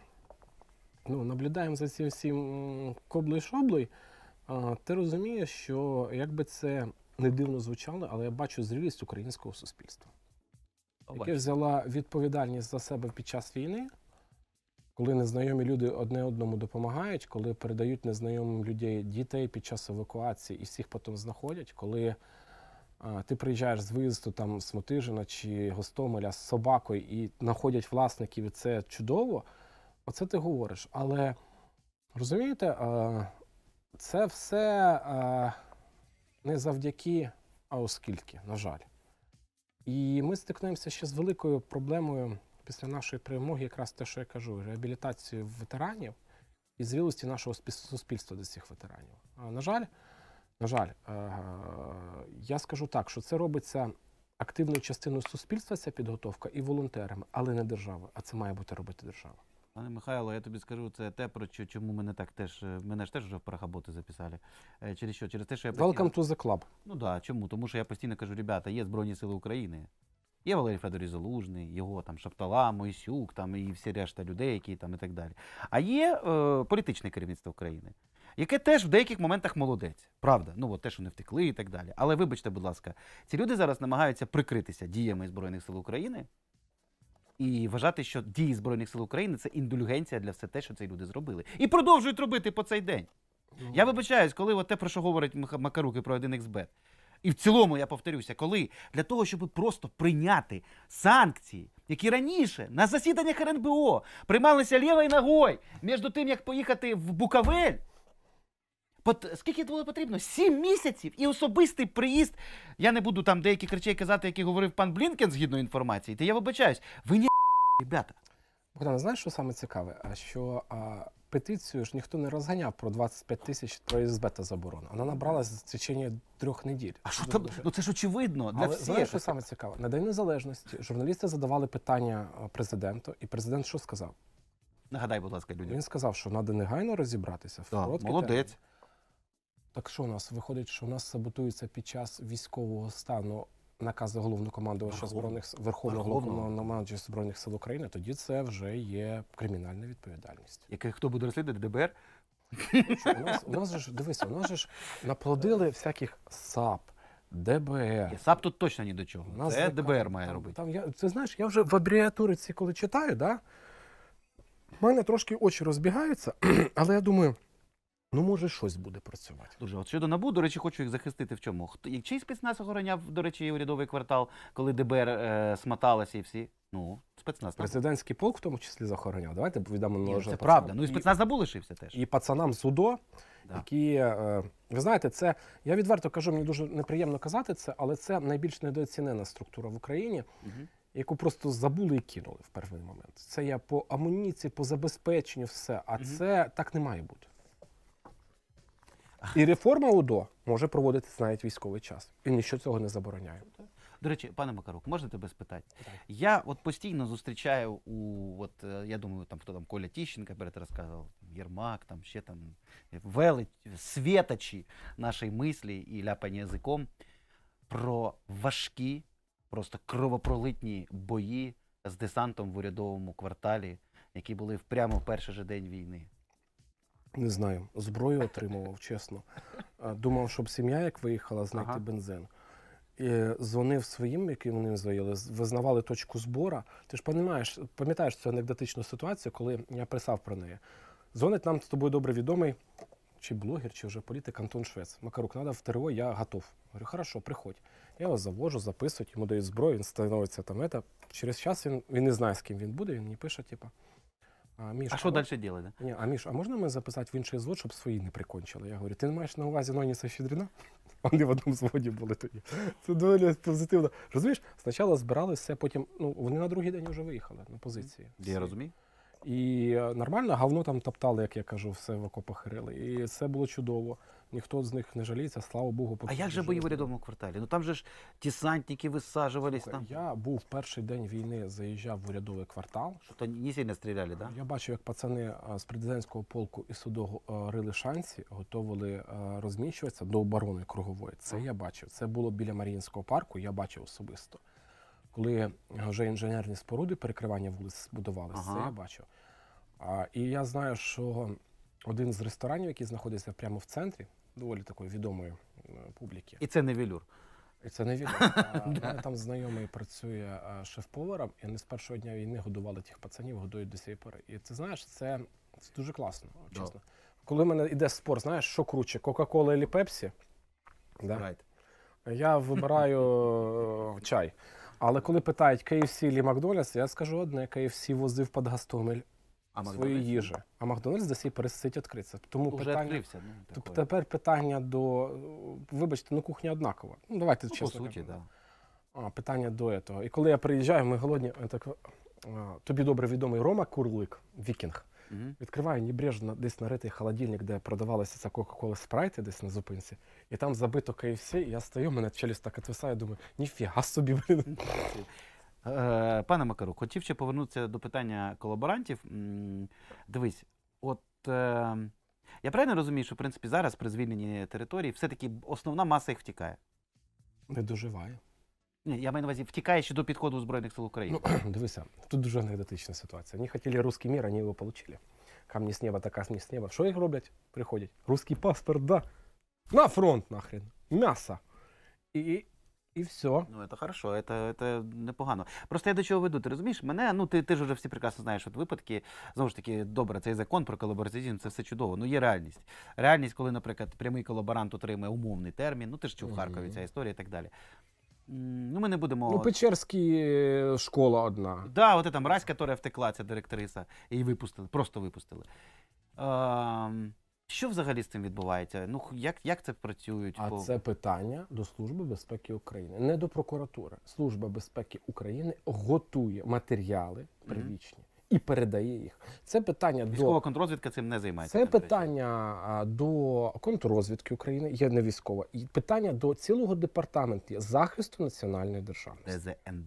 наблюдаємо за цим всім коблою-шоблою, ти розумієш, що, як би це не дивно звучало, але я бачу зрілість українського суспільства, яке взяла відповідальність за себе під час війни, коли незнайомі люди одне одному допомагають, коли передають незнайомим дітей під час евакуації і всіх потім знаходять, коли ти приїжджаєш з виїзду там з Мотижина чи Гостомеля з собакою і знаходять власників, і це чудово, оце ти говориш. Але, розумієте, це все не завдяки, а оскільки, на жаль. І ми стикнемося ще з великою проблемою після нашої перемоги, якраз те, що я кажу, реабілітацію ветеранів і зрілості нашого суспільства до цих ветеранів. На жаль, я скажу так, що це робиться активною частиною суспільства, ця підготовка, і волонтерами, але не держави, а це має бути робити держава. Пане Михайло, я тобі скажу, це те, про чому мене ж теж вже в парахаботи записали. Через що? Через те, що я постійно... Welcome to the club. Ну да, чому? Тому що я постійно кажу, ребята, є Збройні Сили України, є Валерій Федорович Залужний, його там Шаптала, Мойсюк, там і всі решта людей, які там і так далі. А є політичне керівництво України, яке теж в деяких моментах молодець. Правда, те, що не втекли і так далі. Але вибачте, будь ласка, ці люди зараз намагаються прикритися діями Збройних Сил України і вважати, що дії Збройних Сил України – це індульгенція для все те, що ці люди зробили. І продовжують робити по цей день. Я вибачаюсь, коли те, про що говорить Макарук і про 1xBet. І в цілому, я повторюся, коли для того, щоб просто прийняти санкції, які раніше на засіданнях РНБО приймалися лівою ногою, між тим, як поїхати в Буковель, скільки було потрібно? 7 місяців і особистий приїзд. Я не буду там деяких речей казати, які говорив пан Блінкен, згідно інформації. Та я вибачаюсь, ви не ребята. Богдан, знаєш, що саме цікаве? Що петицію ж ніхто не розганяв про 25 тисяч про СБТ заборону. Вона набралась в течение 3 неділь. А що там? Ну це ж очевидно для всіх. Знаєш, що саме цікаве? На День Незалежності журналісти задавали питання президенту, і президент що сказав? Нагадай, будь ласка, людям. Він сказав, що треба негайно розібратися. Молодець. Так що у нас виходить, що у нас саботується під час військового стану накази головнокомандувача Верховного Головнокомандувача Збройних сил України, тоді це вже є кримінальна відповідальність. Хто буде розслідувати? ДБР? У нас же, дивися, у нас же ж наплодили всяких САП, ДБР. САП тут точно ні до чого. Це ДБР має робити. Ти знаєш, я вже в абревіатуриці, коли читаю, да, в мене трошки очі розбігаються, але я думаю, ну, може, щось буде працювати. Дуже. От щодо НАБУ, до речі, хочу їх захистити в чому? Чий спецназ охороняв, до речі, урядовий квартал, коли ДБР смоталося і всі? Ну, спецназ. Президентський полк в тому числі захороняв. Давайте віддамо належне. Це правда. Ну і спецназ НАБУ лишився теж. І пацанам з УДО, які, ви знаєте, це, я відверто кажу, мені дуже неприємно казати це, але це найбільш недооцінена структура в Україні, яку просто забули і кинули в перший момент. Це є по амуніції, по забезпеченню, все. А це так не має бути. І реформа УДО може проводитися навіть військовий час. І нічого цього не забороняє. До речі, пане Макарук, можна тебе спитати? Я от постійно зустрічаю я думаю, там хто там, Коля Тищенко перед розказував, Єрмак, там ще там, світочі нашої мислі і ляпання язиком про важкі, просто кровопролитні бої з десантом в урядовому кварталі, які були прямо в перший же день війни. Не знаю, зброю отримував, чесно. Думав, щоб сім'я, як виїхала, знайти бензин. І дзвонив своїм, яким вони звоїли, визнавали точку збору. Ти ж пам'ятаєш цю анекдотичну ситуацію, коли я писав про неї. Дзвонить нам з тобою добре відомий, чи блогер, чи вже політик Антон Швець. Макарук, треба в ТРО, я готов. Говорю, хорошо, приходь. Я його завожу, записують, йому дають зброю, він становиться там. Через час він не знає, з ким він буде, він мені пише, Міш, що далі робити? Ні, Міш, а можна ми записати в інший звод, щоб свої не прикончили? Я говорю, ти не маєш на увазі Ноніса Щедрина? Вони в одному зводі були тоді. Це доволі позитивно. Розумієш, спочатку збиралися, потім, вони на другий день вже виїхали на позиції. Я розумію. І нормально, говно там топтали, як я кажу, все в окопах рили. І це було чудово. Ніхто з них не жаліється, слава Богу. А як же бої в урядовому кварталі? Ну там же ж десантники висаджувались. Там. Я був перший день війни, заїжджав в урядовий квартал. Що не сильно стріляли, так? Я бачив, як пацани з президентського полку і СУДО рили шанці, готували розміщуватися до оборони кругової. Це я бачив. Це було біля Маріїнського парку, я бачив особисто. Коли вже інженерні споруди, перекривання вулиць збудувалися, це я бачив. І я знаю, що один з ресторанів, який знаходиться прямо в центрі, доволі такої відомої публіки. І це не велюр. І це не вірно. мене там знайомий працює шеф-поваром, і вони з першого дня війни годували тих пацанів, годують до цієї пори. І ти знаєш, це дуже класно, чесно. Коли в мене йде спор, знаєш, що круче, Кока-Кола або Пепсі? Да? Я вибираю чай. Але коли питають KFC чи Макдональдс, я скажу одне, KFC возив під Гостомель свою їжу. А Макдональдс до сих пор сидить відкритися. Тому тепер питання до... Вибачте, кухня однакова. Давайте чесно. По суті, так. Питання до цього. І коли я приїжджаю, ми голодні, тобі добре відомий Рома Курлик, вікінг, відкриває небрежно десь наритий холодильник, де продавалися ця Кока-Кола Спрайти десь на зупинці, і там забито KFC, і я стою, мене челюсть так відвисає, думаю, ніфіга собі, блин. Пане Макарук, хотів ще повернутися до питання колаборантів. Дивись, я правильно розумію, що в принципі зараз при звільненні території все-таки основна маса їх втікає? Не доживає. Ні, я маю на увазі, втікає ще до підходу Збройних сил України. Дивися, тут дуже анекдотична ситуація. Вони хотіли русский мир, вони його отримали. Камні з неба, та камні з неба. Що їх роблять? Приходять. Русский паспорт, да. На фронт нахрен. М'ясо. І все. Ну, це хорошо, це непогано. Просто я до чого веду, ти розумієш? Мене, ти ж вже всі прекрасно знаєш, от випадки, знову ж таки, добре, цей закон про колабораціонізм, це все чудово, ну є реальність. Реальність, коли, наприклад, прямий колаборант отримує умовний термін, ти ж чув в Харкові ця історія і так далі. Ми не будемо... Печерський школа одна. Да, от ця мразь, яка втекла, ця директриса, її випустили, просто випустили. Що взагалі з цим відбувається? Ну, як це працюють? Це питання до Служби безпеки України, не до прокуратури. Служба безпеки України готує матеріали первічні і передає їх. Це питання військова контррозвідка цим не займається. Це питання до контррозвідки України, є не військова, і питання до цілого департаменту захисту національної державності. ДЗНД.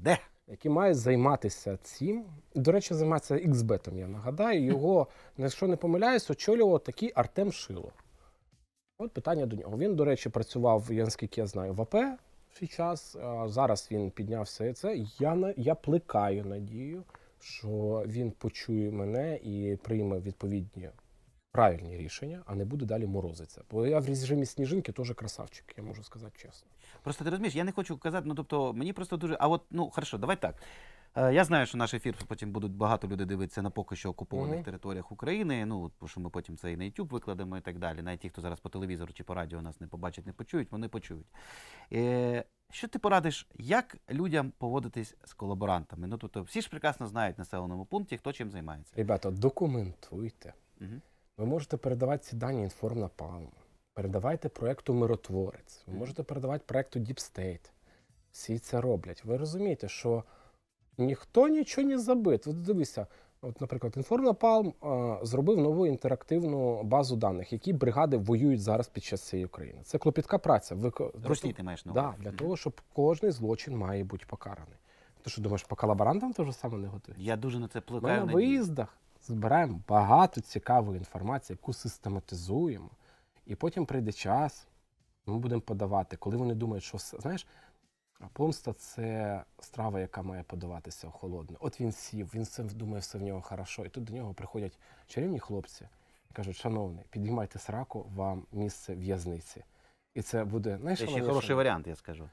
які мають займатися цим. До речі, займається XBET, я нагадаю. Його, якщо не помиляюсь, очолював такий Артем Шило. От питання до нього. Він, до речі, працював, наскільки я знаю, в АП в свій час. Зараз він піднявся і це. Я плекаю надію, що він почує мене і прийме відповідні правильні рішення, а не буде далі морозитися. Бо я в режимі сніжинки теж красавчик, я можу сказати чесно. Просто ти розумієш, я не хочу казати, ну тобто мені просто дуже. А от, ну хорошо, давай так. Я знаю, що наш ефір потім будуть багато людей дивитися на поки що окупованих територіях України. Ну, тому що ми потім це і на YouTube викладемо і так далі. Навіть ті, хто зараз по телевізору чи по радіо нас не побачать, не почують, вони почують. Що ти порадиш, як людям поводитись з колаборантами? Ну, тобто, всі ж прекрасно знають в населеному пункті, хто чим займається. Ребята, документуйте. Угу. Ви можете передавати ці дані Інформнапалм, передавайте проєкту Миротворець, ви можете передавати проєкту Deep State. Всі це роблять. Ви розумієте, що ніхто нічого не забит. От дивися, от, наприклад, Інформнапалм зробив нову інтерактивну базу даних, які бригади воюють зараз під час цієї України. Це клопітка праця. Русні ти маєш на увазі? Да, для того, щоб кожний злочин має бути покараний. Ти що думаєш, по колаборантам те ж саме не готують? Я дуже на це Ми плекаю. на виїздах збираємо багато цікавої інформації, яку систематизуємо. І потім прийде час, ми будемо подавати, коли вони думають, що, знаєш, помста – це страва, яка має подаватися холодно. От він сів, він думає, все в нього хорошо. І тут до нього приходять чарівні хлопці і кажуть, шановний, підіймайте сраку, вам місце в'язниці. І це буде, знаєш, це ще хороший варіант, я скажу.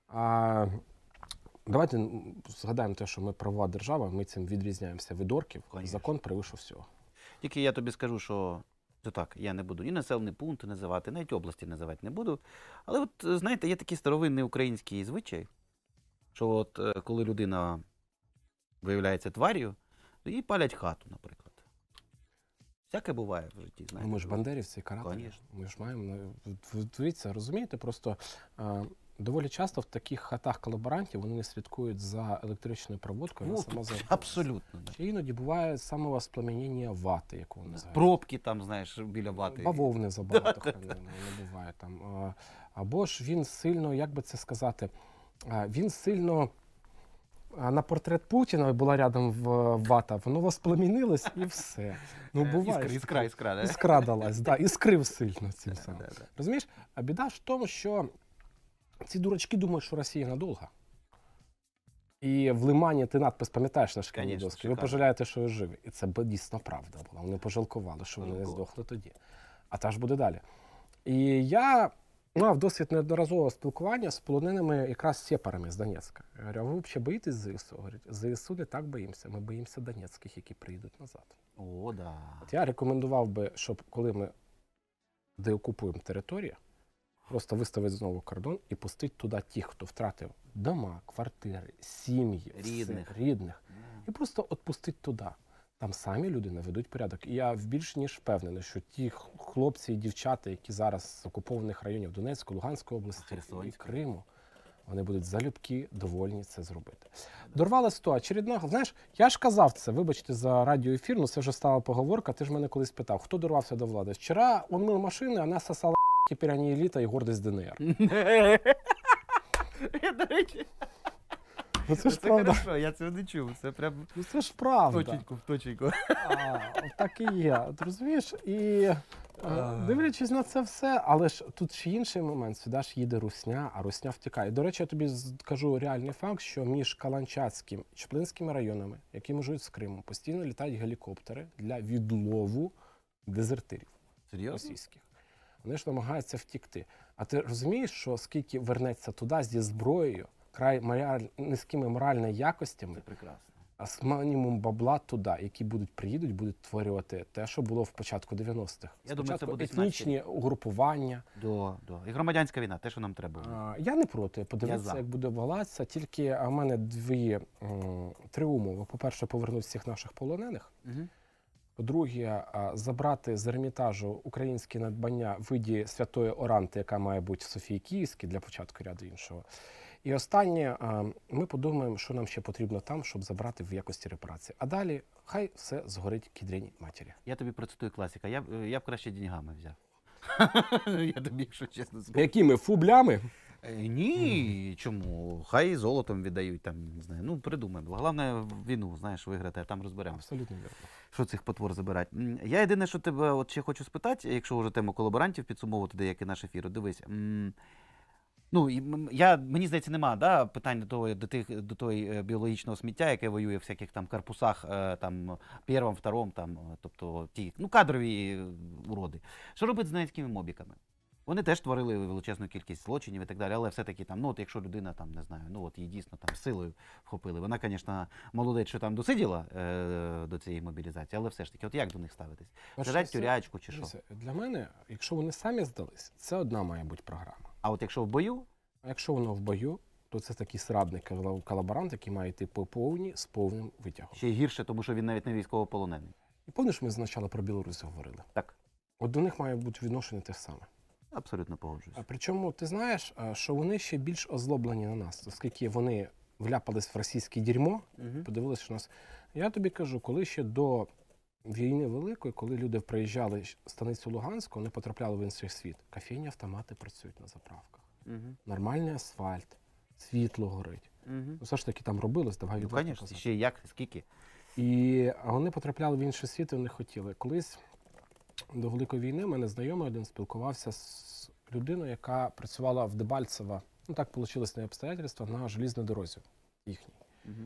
Давайте згадаємо те, що ми правова держава, ми цим відрізняємося від орків. Конечно. Закон превише всього. Тільки я тобі скажу, що то так, я не буду ні населений пункт називати, навіть області називати не буду. Але от, знаєте, є такий старовинний український звичай, що от коли людина виявляється твар'ю, то їй палять хату, наприклад. Всяке буває в житті, знаєте. Ми ж бандерівці і карателі. Конечно. Ми ж маємо, дивіться, розумієте, просто доволі часто в таких хатах колаборантів вони не слідкують за електричною проводкою. Ну, абсолютно. Да. Чи іноді буває самовоспламенення вати, яку вони називають. Пробки там, знаєш, біля вати. Бавовни забагато хранено, не буває там. Або ж він сильно, як би це сказати, він сильно на портрет Путіна була рядом вата, воно воспламінилось і все. Ну, буває. Іскра, да? Іскра далась, да, іскрив сильно цим самим. Да. Розумієш? А біда ж в тому, що ці дурачки думають, що Росія надовго. І в Лимані ти надпис пам'ятаєш на шкільній дошці. Ви пожалієте, що ви живі. І це дійсно правда була. Вони пожалкували, що вони не здохли тоді. А та ж буде далі. І я мав досвід неодноразового спілкування з полоненими якраз сепарами з Донецька. Я говорю, а ви взагалі боїтесь ЗСУ? Говорять, ЗСУ не так боїмося. Ми боїмося донецьких, які приїдуть назад. О, да. От я рекомендував би, щоб коли ми деокупуємо територію, просто виставити знову кордон і пустити туди тих, хто втратив дома, квартири, сім'ї, рідних. І просто відпустити туди. Там самі люди наведуть порядок. І я більш ніж впевнений, що ті хлопці і дівчата, які зараз з окупованих районів Донецької, Луганської області і Криму, вони будуть залюбки довольні це зробити. Дорвалась то очередна. Знаєш, я ж казав це, вибачте за радіоефір, ну це вже стала поговорка, ти ж мене колись питав, хто дорвався до влади? Вчора он мив машини, а нас сосала теперь они еліта і гордість ДНР. До речі, Ну це ж правда. хорошо, я цього не чув. Це прям Ну це ж правда. в точеньку. Так і є. От розумієш? І дивлячись на це все, але ж тут ще інший момент. Сюди ж їде русня, а русня втікає. До речі, я тобі кажу реальний факт, що між Каланчатським і Чаплинськими районами, які межують з Кримом, постійно літають гелікоптери для відлову дезертирів російських. Вони ж намагаються втікти. А ти розумієш, що скільки вернеться туди зі зброєю, край низькими моральними якостями, Це прекрасно. а з мінімум бабла туди, які приїдуть, будуть створювати те, що було в початку 90-х. Я думаю, це буде етнічні угрупування. І громадянська війна, те, що нам треба. Я не проти, подивитися, як буде валатися. Тільки в мене три умови. По-перше, повернути всіх наших полонених. Угу. По-друге, забрати з Ермітажу українські надбання в виді святої Оранти, яка має бути в Софії Київській, для початку ряду іншого. І останнє, ми подумаємо, що нам ще потрібно там, щоб забрати в якості репарації. А далі хай все згорить к ядріній матері. Я тобі процитую класика. Я б краще деньгами взяв. Я тобі, якщо чесно скажу. Якими фублями? Ні, чому? Хай золотом віддають, там, не знаю, ну, придумаємо. Головне, війну, знаєш, виграти, а там розберемося. Абсолютно вірно. Що цих потвор забирати? Я єдине, що тебе от ще хочу спитати, якщо вже тему колаборантів підсумовувати деякі наш ефір, дивись. Ну, мені здається, нема питань до того біологічного сміття, яке воює в всяких там корпусах, там, першому, второму, там, тобто ті, ну, кадрові уроди. Що робити з ненецькими мобіками? Вони теж творили величезну кількість злочинів і так далі, але все-таки там, ну от якщо людина там, не знаю, ну от її дійсно там силою вхопили, вона, звісно, молодець, що там досиділа до цієї мобілізації, але все ж таки, от як до них ставитись? Сажать тюрячку чи що? Для мене, якщо вони самі здались, це одна має бути програма. А от якщо в бою? А якщо воно в бою, то це такий срадник колаборант, який має йти по повній з повним витягом. Ще й гірше, тому що він навіть не військовополонений. І пам'ятаєш, ми спочатку про Білорусь говорили? Так. От до них має бути відношення те саме. Абсолютно погоджуюсь. А причому, ти знаєш, що вони ще більш озлоблені на нас, оскільки вони вляпались в російське дерьмо, подивилися, що нас... Я тобі кажу, коли ще до війни Великої, коли люди приїжджали в станицю Луганську, вони потрапляли в інший світ. Кофейні, автомати працюють на заправках. Нормальний асфальт, світло горить. Ну, все ж таки там робилось, давай відверто казати. Ну, звісно, ще як, скільки. А вони потрапляли в інший світ і вони хотіли. Колись до Великої війни в мене знайомий один спілкувався з людиною, яка працювала в Дебальцево, ну так вийшло на обстоятельства, на железній дорозі їхній.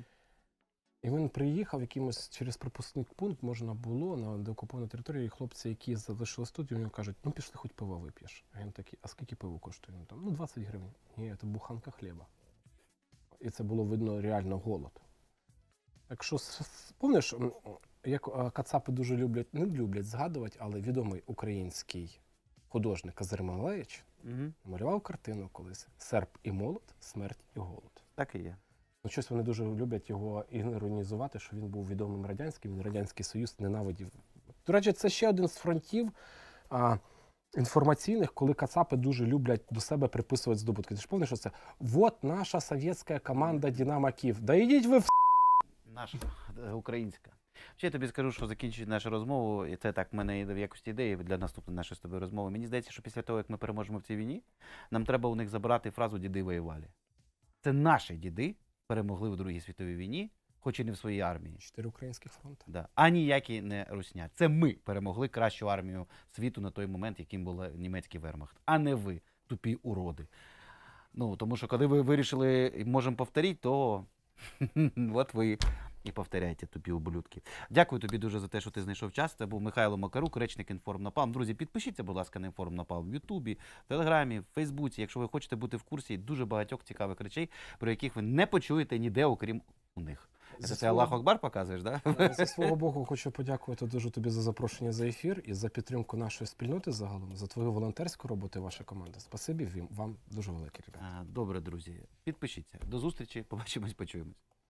І він приїхав якимось через пропускний пункт, можна було на деокупованій території, і хлопці, які залишились тут, і у нього кажуть, ну пішли, хоч пиво вип'єш. А він такий, а скільки пиво коштує? Він там, ну 20 гривень. Ні, це буханка хліба. І це було видно реально голод. Так що, пам'ятаєш, як кацапи дуже люблять, не люблять згадувати, але відомий український художник Казир Малевич малював картину колись «Серп і молот, смерть і голод». Так і є. Ну, щось вони дуже люблять його іронізувати, що він був відомим радянським, він Радянський Союз ненавидів. До речі, це ще один з фронтів інформаційних, коли кацапи дуже люблять до себе приписувати здобутки. Ти ж пам'ятаєш, що це «Вот наша совєтська команда Динамо Київ». Да йдіть ви в Наша, українська. Ще я тобі скажу, що закінчуючи нашу розмову, і це так в мене в якості ідеї для наступної нашої з тобою розмови. Мені здається, що після того, як ми переможемо в цій війні, нам треба у них забирати фразу «діди воювали». Це наші діди перемогли в Другій світовій війні, хоч і не в своїй армії. 4 українських фронти. Да. А ніякі не русня. Це ми перемогли кращу армію світу на той момент, яким був німецький вермахт. А не ви, тупі уроди. Ну, тому що коли ви вирішили, можемо повторити, то от ви і повторяйте, тупі ублюдки. Дякую тобі дуже за те, що ти знайшов час. Це був Михайло Макарук, речник «Інформнапалм». Друзі, підпишіться, будь ласка, на «Інформнапалм» в Ютубі, в Телеграмі, в Фейсбуці, якщо ви хочете бути в курсі дуже багатьох цікавих речей, про яких ви не почуєте ніде, окрім у них. Це Аллах Акбар показуєш, так? Да? Зі свого боку хочу подякувати дуже тобі за запрошення за ефір і за підтримку нашої спільноти загалом, за твою волонтерську роботу і ваша команда. Спасибі вам дуже велике, ребята. Добре, друзі. Підпишіться. До зустрічі. Побачимось, почуємось.